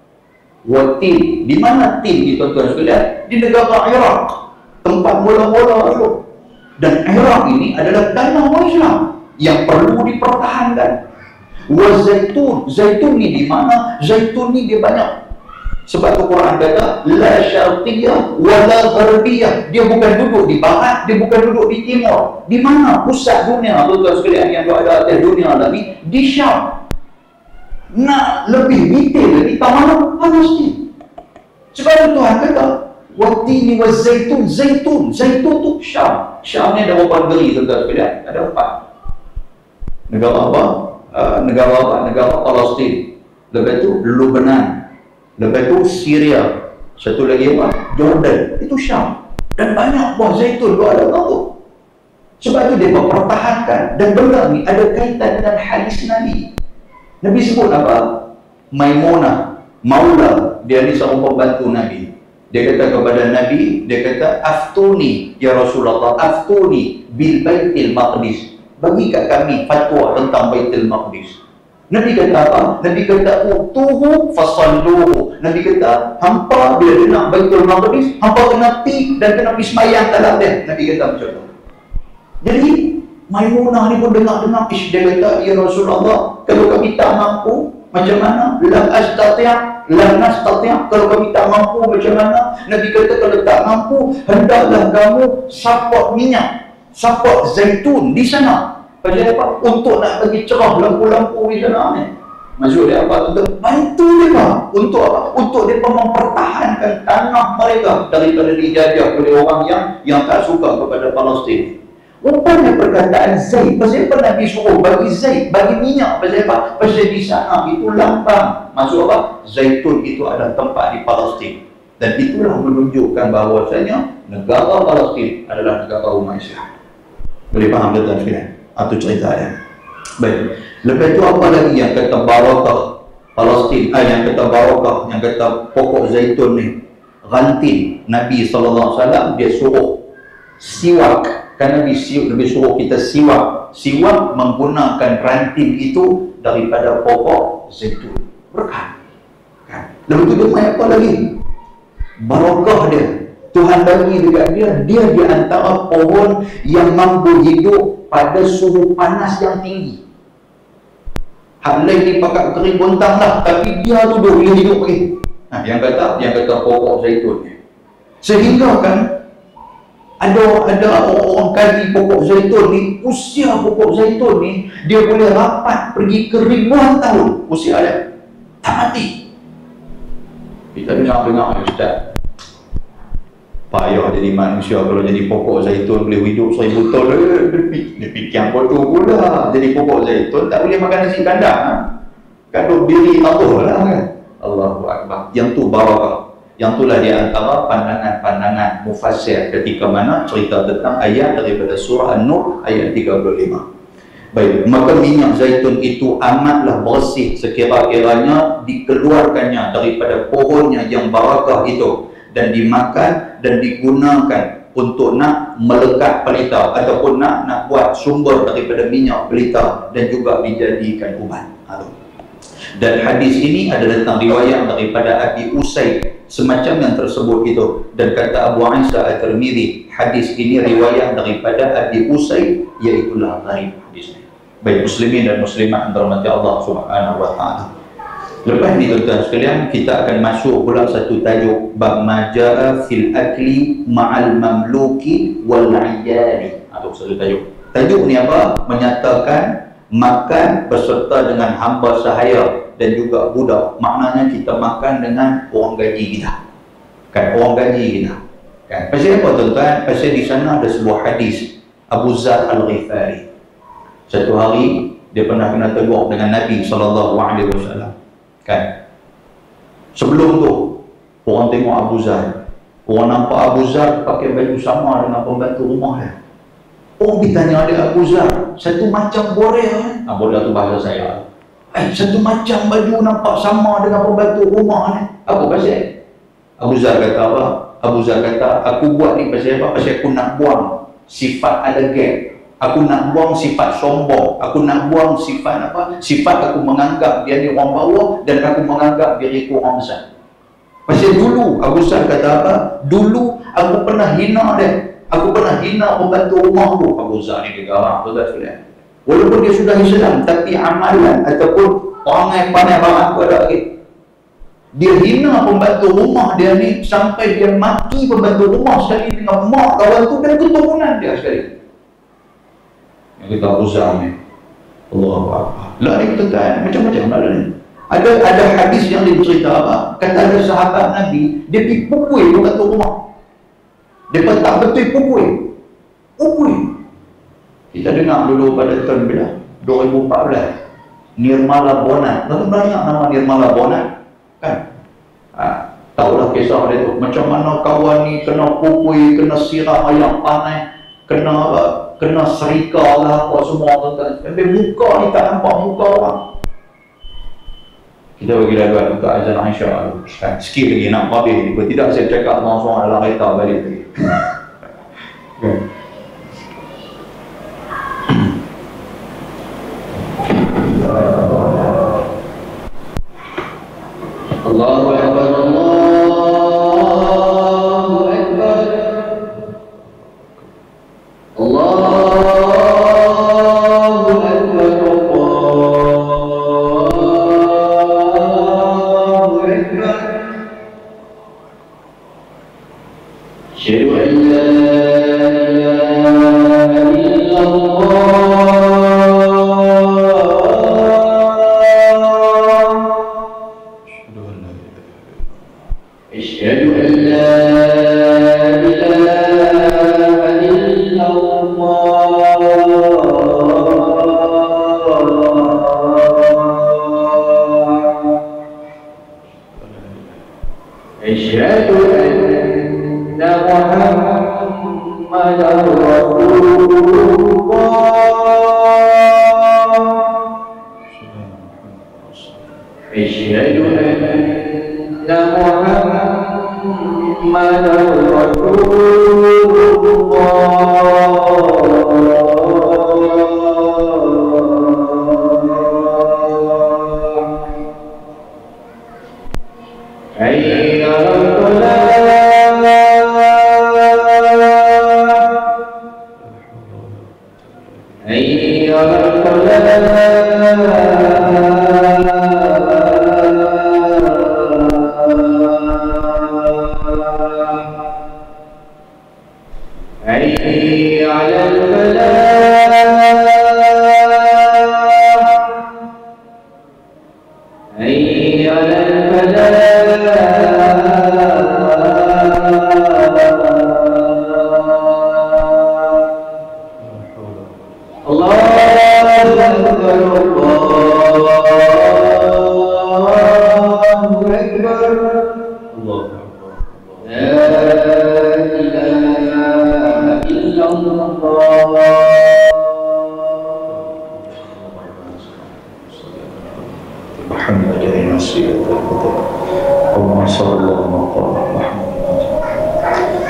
Watin, di mana tin ni tuan-tuan sekalian? Di negara Iraq, tempat mula-mula itu. Dan Iraq ini adalah tanah orang Islam yang perlu dipertahankan. Wa zaitun, zaitun ni di mana? Zaitun ni dia banyak. Sebab tu Quran kata la syarqiyah wa la gharbiyah. Dia bukan duduk di barat, dia bukan duduk di timur. Di mana pusat dunia tuan-tuan sekalian yang ada atas dunia lah ni? Di Syam. Nak lebih detail lagi, tak mana? Palestin. Sebab tu Tuhan kata watini wa zaitun, zaitun, zaitun tu Syam. Syam ni ada berapa negeri tuan-tuan sekalian? Ada empat. Negara apa? Uh, negara apa? Negara Palestin. Lepas tu Lebanon. Lepas tu Syria. Satu lagi apa? Jordan. Itu Syam. Dan banyak buah zaitun tu ada tu. Sebab tu dia mempertahankan. Dan benda ni ada kaitan dengan hadis Nabi. Nabi sebut apa? Maimunah, Maula. Dia ni seorang pembantu Nabi. Dia kata kepada Nabi, dia kata aftuni ya Rasulullah, aftuni bil baitil maqdis. Bagi kat kami fatwa tentang Baitul Maqdis. Nabi kata apa? Nabi kata utuhu fasalluhu. Nabi kata hampa bila dia nak Baitul Maqdis, hampa kena pi dan kena pi sembahyang dalam dia. Nabi kata macam tu. Jadi Maimunah ni pun dengar-dengar, ish, dia kata ya Rasulullah, kalau kami tak mampu macam mana? La astati', la nastati'. Kalau kami tak mampu macam mana? Nabi kata kalau tak mampu, hendaklah kamu sapot minyak, sapot zaitun di sana. Pasal apa? Untuk nak bagi cerah lampu-lampu di sana ni. Maksud dia apa? Untuk bantu dia. Untuk apa? Untuk dia mempertahankan tanah mereka daripada dijajah oleh orang yang yang tak suka kepada Palestin. Rupanya perkataan Zaid, pasal apa Nabi suruh bagi Zaid, bagi minyak, pasal apa? Pasal di sana itu lambang. Maksud apa? Zaitun itu ada tempat di Palestin. Dan itulah menunjukkan bahawasanya negara Palestin adalah negara umat Islam. Boleh faham betul sekalian? Atau cerita ya. Baik. Lepas itu apa lagi yang kata barakah Palestin, ah, yang kata barakah, yang kata pokok zaitun ni, ranting. Nabi sallallahu alaihi wasallam dia suruh siwak. Kan Nabi lebih suruh kita siwak. Siwak menggunakan ranting itu daripada pokok zaitun. Berkah. Kan? Lalu tu dia main apa lagi? Barakah dia. Tuhan bagi dekat dia, dia di antara pohon yang mampu hidup pada suhu panas yang tinggi. Hak lain ni pakat kering bontang lah, tapi dia tu dia boleh hidup lagi. Nah, yang kata, yang kata pokok zaitun ni. Sehingga kan ada ada orang-orang kaji pokok zaitun ni, usia pokok zaitun ni dia boleh rapat pergi ke ribuan tahun usia dia, tak mati. Kita dengar-dengar Ustaz, payah jadi manusia kalau jadi pokok zaitun boleh hidup seribu tahun. Dia fikir apa tu pula, jadi pokok zaitun tak boleh makan nasi kandang, kan duk diri Allah lah kan. Allahu Akbar. Yang tu barakah. Yang itulah di antara pandangan-pandangan mufassir ketika mana cerita tentang ayat daripada surah An-Nur ayat tiga puluh lima. Baik, maka minyak zaitun itu amatlah bersih sekira-kiranya dikeluarkannya daripada pohonnya yang barakah itu dan dimakan dan digunakan untuk nak melekat pelita ataupun nak nak buat sumber daripada minyak pelita dan juga dijadikan ubat. Dan hadis ini adalah tentang riwayat daripada Abi Usaid semacam yang tersebut itu, dan kata Abu Isa At-Tirmidzi hadis ini riwayat daripada Abi Usaid, iaitulah ghaib hadisnya. Baik muslimin dan muslimat yang dirahmati Allah Subhanahu wa taala. Lepas ni tuan-tuan sekalian, kita akan masuk pula satu tajuk bab majaa fil akli ma'al mamluki wal 'iyali. Atau satu tajuk. Tajuk ni apa? Menyatakan makan beserta dengan hamba sahaya dan juga budak. Maknanya kita makan dengan orang gaji kita. Kan orang gaji kita. Kan. Pasal apa tuan-tuan? Pasal di sana ada sebuah hadis Abu Zar Al-Ghifari. Satu hari dia pernah kena tegur dengan Nabi sallallahu alaihi wasallam. Kan. Sebelum tu orang tengok Abu Zar. Orang nampak Abu Zar pakai baju sama dengan pembantu rumah dia. Oh, ditanya dia Abu Zar, satu macam borel kan? Ah, borel tu bahasa saya. Eh, satu macam baju nampak sama dengan pembantu rumah ni. Apa pasal? Abu Zar kata apa? Abu Zar kata, aku buat ni pasal apa? Pasal aku nak buang sifat arrogant. Aku nak buang sifat sombong. Aku nak buang sifat apa? Sifat aku menganggap dia ni orang bawah dan aku menganggap diriku orang besar. Pasal dulu Abu Zar kata apa? Dulu aku pernah hina dia. Aku pernah hina pembantu rumahku. Abu Zar ni dia garang tu tak sekalian. Walaupun dia sudah Islam, tapi amalan ataupun orang pandai barang aku ada lagi. Dia hina pembantu rumah dia ni sampai dia mati pembantu rumah sekali dengan mak kawan tu dan keturunan dia sekali. Yang kita Abu Zar ni. Allahu Akbar. Lah ni kita kan macam-macam lah ni. Ada ada hadis yang dia cerita apa? Kata ada sahabat Nabi, dia pergi pukul pembantu rumah. Dia tak betul pukul. Pukul. Kita dengar dulu pada tahun bila? dua ribu empat belas. Nirmala Bonat. Tahu banyak nama Nirmala Bonat? Kan? Ha, tahulah kisah dia tu. Macam mana kawan ni kena pukul, kena siram ayam panas, kena apa? Kena serika lah apa semua tu. Sampai muka ni tak nampak muka orang. Kita bagi lagu untuk azan Aisyah tu. Kan? Sikit lagi nak habis ni. Kalau tidak saya cakap langsung dalam kereta balik lagi. Okay. Allahu Akbar, Allahu Akbar, Allahu Akbar, Allahu Akbar. Asyhadu an la ilaha illallah.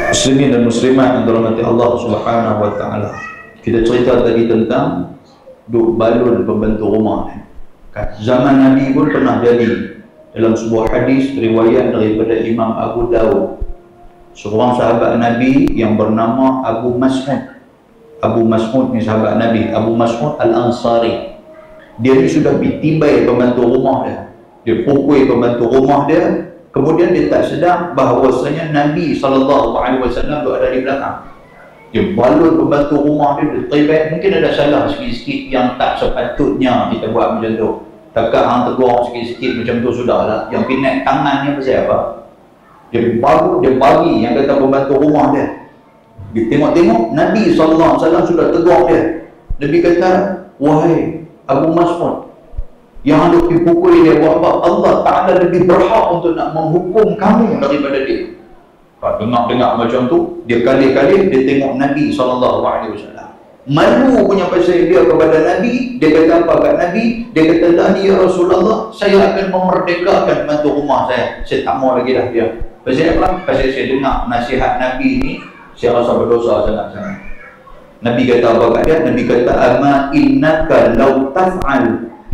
Muslimin dan muslimat yang dirahmati Allah Subhanahu wa taala. Kita cerita tadi tentang duk balun pembantu rumah. Kan zaman Nabi pun pernah jadi. Dalam sebuah hadis riwayat daripada Imam Abu Dawud, seorang sahabat Nabi yang bernama Abu Mas'ud. Abu Mas'ud ni sahabat Nabi, Abu Mas'ud Al-Ansari. Dia ni sudah ditibai pembantu rumah dia. Dia pukul pembantu rumah dia. Kemudian dia tak sedar bahawasanya Nabi sallallahu alaihi wasallam tu ada di belakang. Dia balun pembantu rumah dia, dia tibai. Mungkin ada salah sikit-sikit yang tak sepatutnya kita buat macam tu. Takkan hang tegur sikit-sikit macam tu sudahlah. Yang pinat tangannya pasal apa? Dia baru dia bagi yang kata pembantu rumah dia. Dia tengok-tengok Nabi sallallahu alaihi wasallam sudah tegur dia. Nabi kata, "Wahai Abu Mas'ud, yang hendak dipukul dia buat apa? Allah Ta'ala lebih berhak untuk nak menghukum kamu daripada dia." Pak dengar-dengar macam tu, dia kali-kali dia tengok Nabi sallallahu alaihi wasallam. Malu punya pasal dia kepada Nabi. Dia kata apa kat Nabi? Dia kata, "Tadi ya Rasulullah, saya akan memerdekakan pembantu rumah saya. Saya tak mau lagi dah dia." Pasal apa? Pasal saya dengar nasihat Nabi ni, saya rasa berdosa sangat-sangat. Nabi kata apa kat dia? Nabi kata, "Ama innaka law taf'al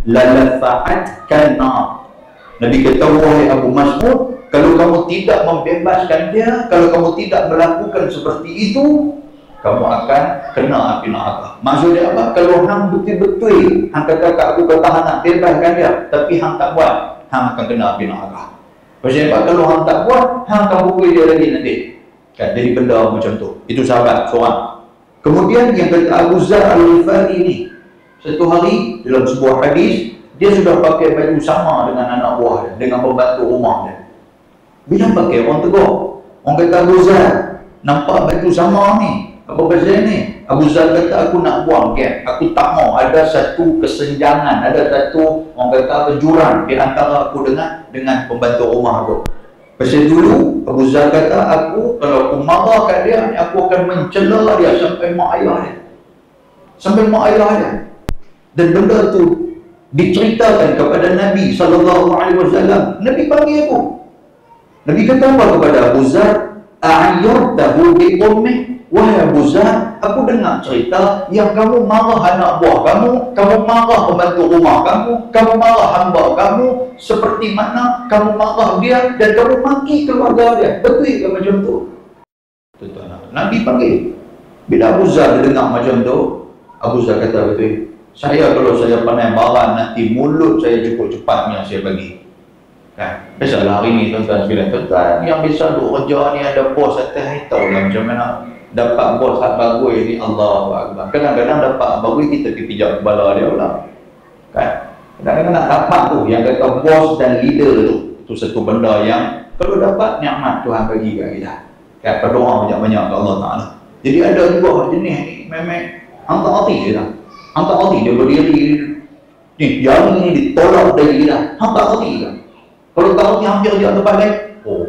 lalafa'atka nar." Nabi kata, "Wahai Abu Mas'ud, kalau kamu tidak membebaskan dia, kalau kamu tidak melakukan seperti itu, kamu akan kena api neraka." Maksudnya apa? Kalau hang betul-betul hang kata kat aku kata hang nak bebaskan dia, tapi hang tak buat, hang akan kena api neraka. Maksudnya apa? Kalau hang tak buat, hang akan pukul dia lagi nanti. Kan, jadi benda macam tu. Itu sahabat seorang. Kemudian yang kata Abu Zar Al-Ghifari ni, satu hari dalam sebuah hadis, dia sudah pakai baju sama dengan anak buah dia, dengan pembantu rumah dia. Bila pakai, orang tegur. Orang kata, "Abu Zar, nampak baju sama ni, apa pasal ni?" Abu Zar kata, "Aku nak buang kan. Aku tak mau ada satu kesenjangan, ada satu orang kata kejuran di antara aku dengan dengan pembantu rumah aku." Pasal dulu Abu Zar kata, "Aku kalau aku marah kat dia, aku akan mencela dia sampai mak ayah dia. Sampai mak ayah dia." Dan benda tu diceritakan kepada Nabi sallallahu alaihi wasallam. Nabi panggil aku. Nabi kata apa kepada Abu Zar? "A'ayyartahu bi ummih." Wahai Abu Zar, aku dengar cerita yang kamu marah anak buah kamu, kamu marah pembantu rumah kamu, kamu marah hamba kamu, seperti mana kamu marah dia dan kamu maki keluarga dia. Betul ke macam tu?" Tuan-tuan, Nabi panggil. Bila Abu Zar dengar macam tu, Abu Zar kata, "Betul. Saya kalau saya pandai marah, nanti mulut saya cukup cepatnya saya bagi." Kan? Biasalah hari ni tuan-tuan sekalian, tuan-tuan yang bisa duk kerja ni ada bos atas, tahu lah macam mana dapat bos hak bagus ni. Allahu Akbar. Kadang-kadang dapat bagus kita pijak kepala dia pula. Kan? Kadang-kadang nak dapat tu yang kata bos dan leader tu, itu satu benda yang kalau dapat nikmat Tuhan bagi kat kita. Kan? Berdoa banyak-banyak ke Allah Ta'ala. Jadi ada juga jenis ni memang hantar hati je lah. Hantar hati dia berdiri ni, jari ni ditolak dari kita. Hantar hati kan? Kalau tak hati hampir dia tempat lain, oh,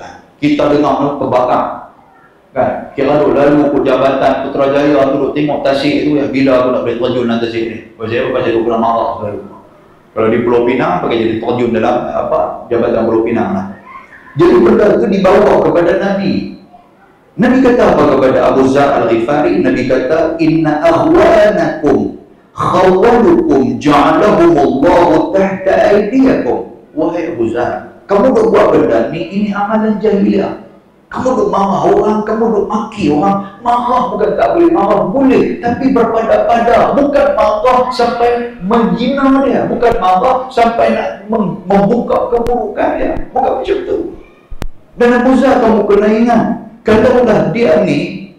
kita dengar kebakar. Kan? Kira tu lalu ke Jabatan Putrajaya tu duk tengok tasik tu ya, bila aku nak boleh terjun dalam tasik ni. Pasal apa? Pasal aku pernah marah selalu. Kalau di Pulau Pinang pakai jadi terjun dalam apa? Jabatan Pulau Pinang lah. Jadi benda tu dibawa kepada Nabi. Nabi kata apa kepada Abu Zar Al-Ghifari? Nabi kata, "Inna ahwanakum khawalukum ja'alahumullahu tahta aydiyakum." Wahai Abu Zar, kamu duk buat benda ni, ini amalan jahiliah. Kamu duk marah orang, kamu duk maki orang. Marah bukan tak boleh, marah boleh, tapi berpada-pada. Bukan marah sampai menghina dia, bukan marah sampai nak membuka keburukan dia. Bukan macam tu. Dan Abu Zar, kamu kena ingat, kalaulah dia ni,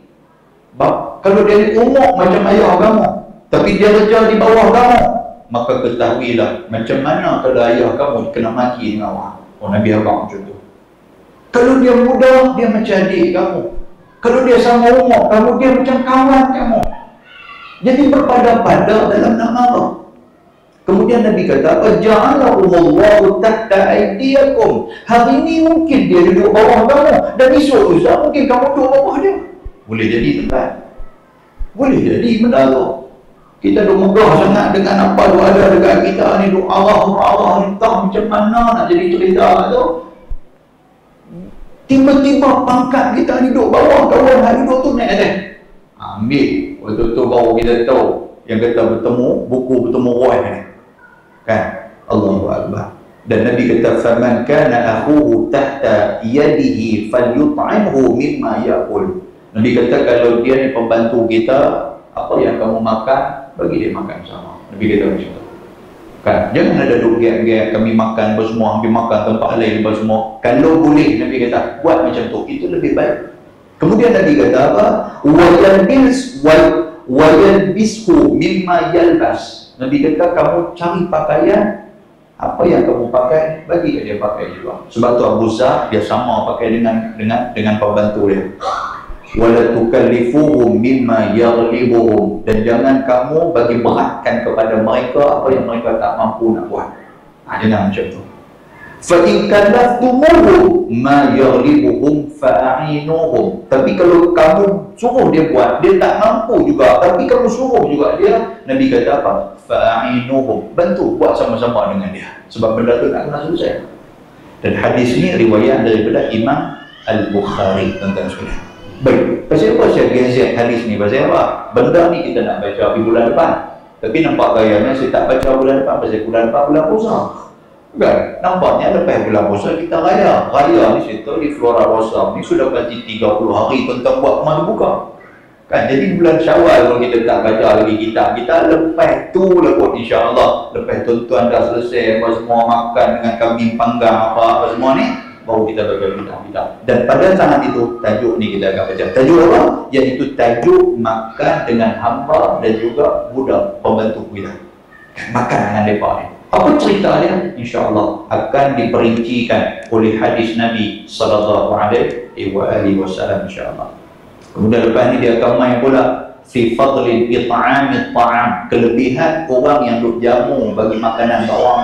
kalau dia ni umur macam ayah kamu, tapi dia kerja di bawah kamu, maka ketahuilah macam mana kalau ayah kamu kena maki dengan orang. Oh, Nabi agak macam tu. Kalau dia muda, dia macam adik kamu. Kalau dia sama umur kamu, dia macam kawan kamu. Jadi berpada-pada dalam nak marah. Kemudian Nabi kata, "Ja'alahumullahu tahta aydiyakum." Hari ini mungkin dia duduk bawah kamu, dan esok lusa mungkin kamu duduk bawah dia. Boleh jadi tempat. Boleh jadi benda tu. Kita duk megah sangat dengan apa tu ada dekat kita ni, duk Allah Allah ni, tak macam mana nak jadi cerita tu. Tiba-tiba pangkat kita duduk bawah, kawan hari duduk tu naik atas. Ambil, waktu tu baru kita tahu yang kita bertemu, buku bertemu roh ni. Kan? Allahu Akbar. Dan Nabi kata, faman kana akhuhu tahta yadihi falyut'imhu mimma ya'kul. Nabi kata kalau dia ni pembantu kita, apa yang kamu makan, bagi dia makan sama. Nabi kata macam tu. Kan? Jangan ada duduk gap-gap, kami makan bersemua, kami makan tempat lain bersemua. Kalau boleh, Nabi kata, buat macam tu, itu lebih baik. Kemudian Nabi kata apa? وَيَلْبِسْ وَيَلْبِسْهُ مِمَّا يَلْبَسْ. Nabi kata kamu cari pakaian, apa yang kamu pakai, bagi dia pakai juga. Sebab tu Abu Zar dia sama pakai dengan dengan dengan pembantu dia. Wala tukallifuhum mimma yaghlibuhum. Dan jangan kamu bagi beratkan kepada mereka apa yang mereka tak mampu nak buat. Ha, jangan macam tu. Fa in kallaftumuhum ma yaghlibuhum fa'inuhum. Tapi kalau kamu suruh dia buat, dia tak mampu juga, tapi kamu suruh juga dia, Nabi kata apa? Fa'inuhum, bantu buat sama-sama dengan dia. Sebab benda tu tak kena selesai. Dan hadis ni riwayat daripada Imam Al-Bukhari, tuan-tuan sekalian. Baik, pasal apa saya gazet hadis ni? Pasal apa? Benda ni kita nak baca di bulan depan. Tapi nampak gayanya saya tak baca bulan depan, pasal bulan depan bulan puasa. Kan? Nampaknya lepas bulan puasa kita raya. Raya ni situ di Flora Rosa ni sudah berarti tiga puluh hari tentang buat rumah buka. Kan? Jadi bulan Syawal kalau kita tak baca lagi kitab kita, lepas tu lah kot insya-Allah. Lepas tuan-tuan dah selesai apa semua makan dengan kambing panggang apa apa semua ni, baru kita baca kitab kita. Dan pada saat itu tajuk ni kita akan baca. Tajuk apa? Iaitu tajuk makan dengan hamba dan juga budak pembantu kita. Makan dengan mereka ni. Apa cerita dia? InsyaAllah akan diperincikan oleh hadis Nabi sallallahu alaihi wasallam insyaAllah. Kemudian lepas ni dia akan main pula fi fadlil it'amit ta'am, kelebihan orang yang duk jamu bagi makanan kat orang.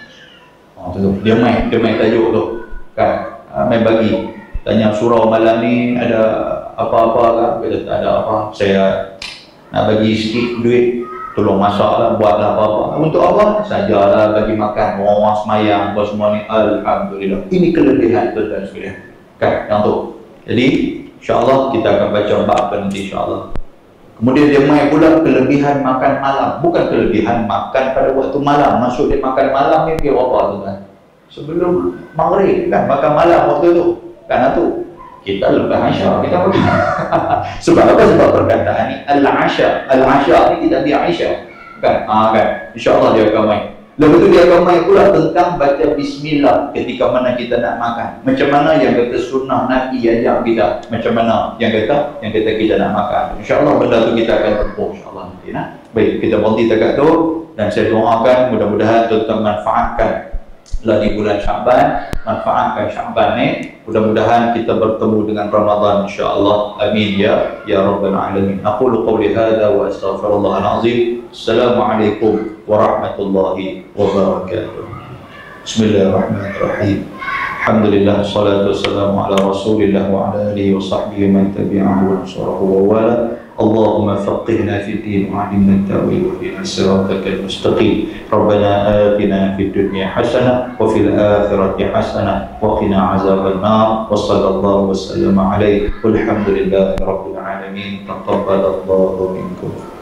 Oh, tu, dia main, dia main tajuk tu. Kan? Main bagi. Tanya surau malam ni ada apa-apa kan? Kita tak ada apa. Saya nak bagi sikit duit, tolong masaklah, buatlah apa-apa. Untuk apa? Sajalah bagi makan orang-orang semayang apa semua ni. Alhamdulillah. Ini kelebihan tuan-tuan sekalian. Kan? Yang tu. Jadi InsyaAllah kita akan baca bab nanti insyaAllah. Kemudian dia main pula kelebihan makan malam. Bukan kelebihan makan pada waktu malam. Maksud dia makan malam ni kira apa tu kan? Sebelum maghrib kan makan malam waktu tu. Karena tu kita lepas Aisyah kita pergi. Sebab apa? Sebab perkataan ni Al-Asya. Al-Asya ni kita di Aisyah. Kan? Ah, kan? InsyaAllah dia akan main. Lepas tu dia akan main pula tentang baca bismillah ketika mana kita nak makan. Macam mana yang kata sunnah Nabi ajak kita. Macam mana yang kata yang kata kita nak makan. InsyaAllah benda tu kita akan tempuh insyaAllah nanti. Nah? Baik, kita berhenti dekat tu. Dan saya doakan mudah-mudahan tuan-tuan manfaatkan lah di bulan Syaban. Manfaatkan Syaban ni. Mudah-mudahan kita bertemu dengan Ramadan insyaAllah. Amin ya ya Rabbal Alamin. Aqulu qawli hadha wa astaghfirullahal azim. Assalamualaikum warahmatullahi wabarakatuh. Bismillahirrahmanirrahim. Alhamdulillah, salatu wassalamu ala rasulillah wa ala alihi wa sahbihi man tabi'ahu wa nasarahu wa wala. Allahumma faqihna fi din wa alimna ta'wil wa dina siratakal mustaqim. Rabbana atina fid dunya hasanah wa fil akhirati hasanah wa qina azaban nar. Wa sallallahu wa sallama alaihi walhamdulillahi rabbil alamin. Taqabbalallahu minkum.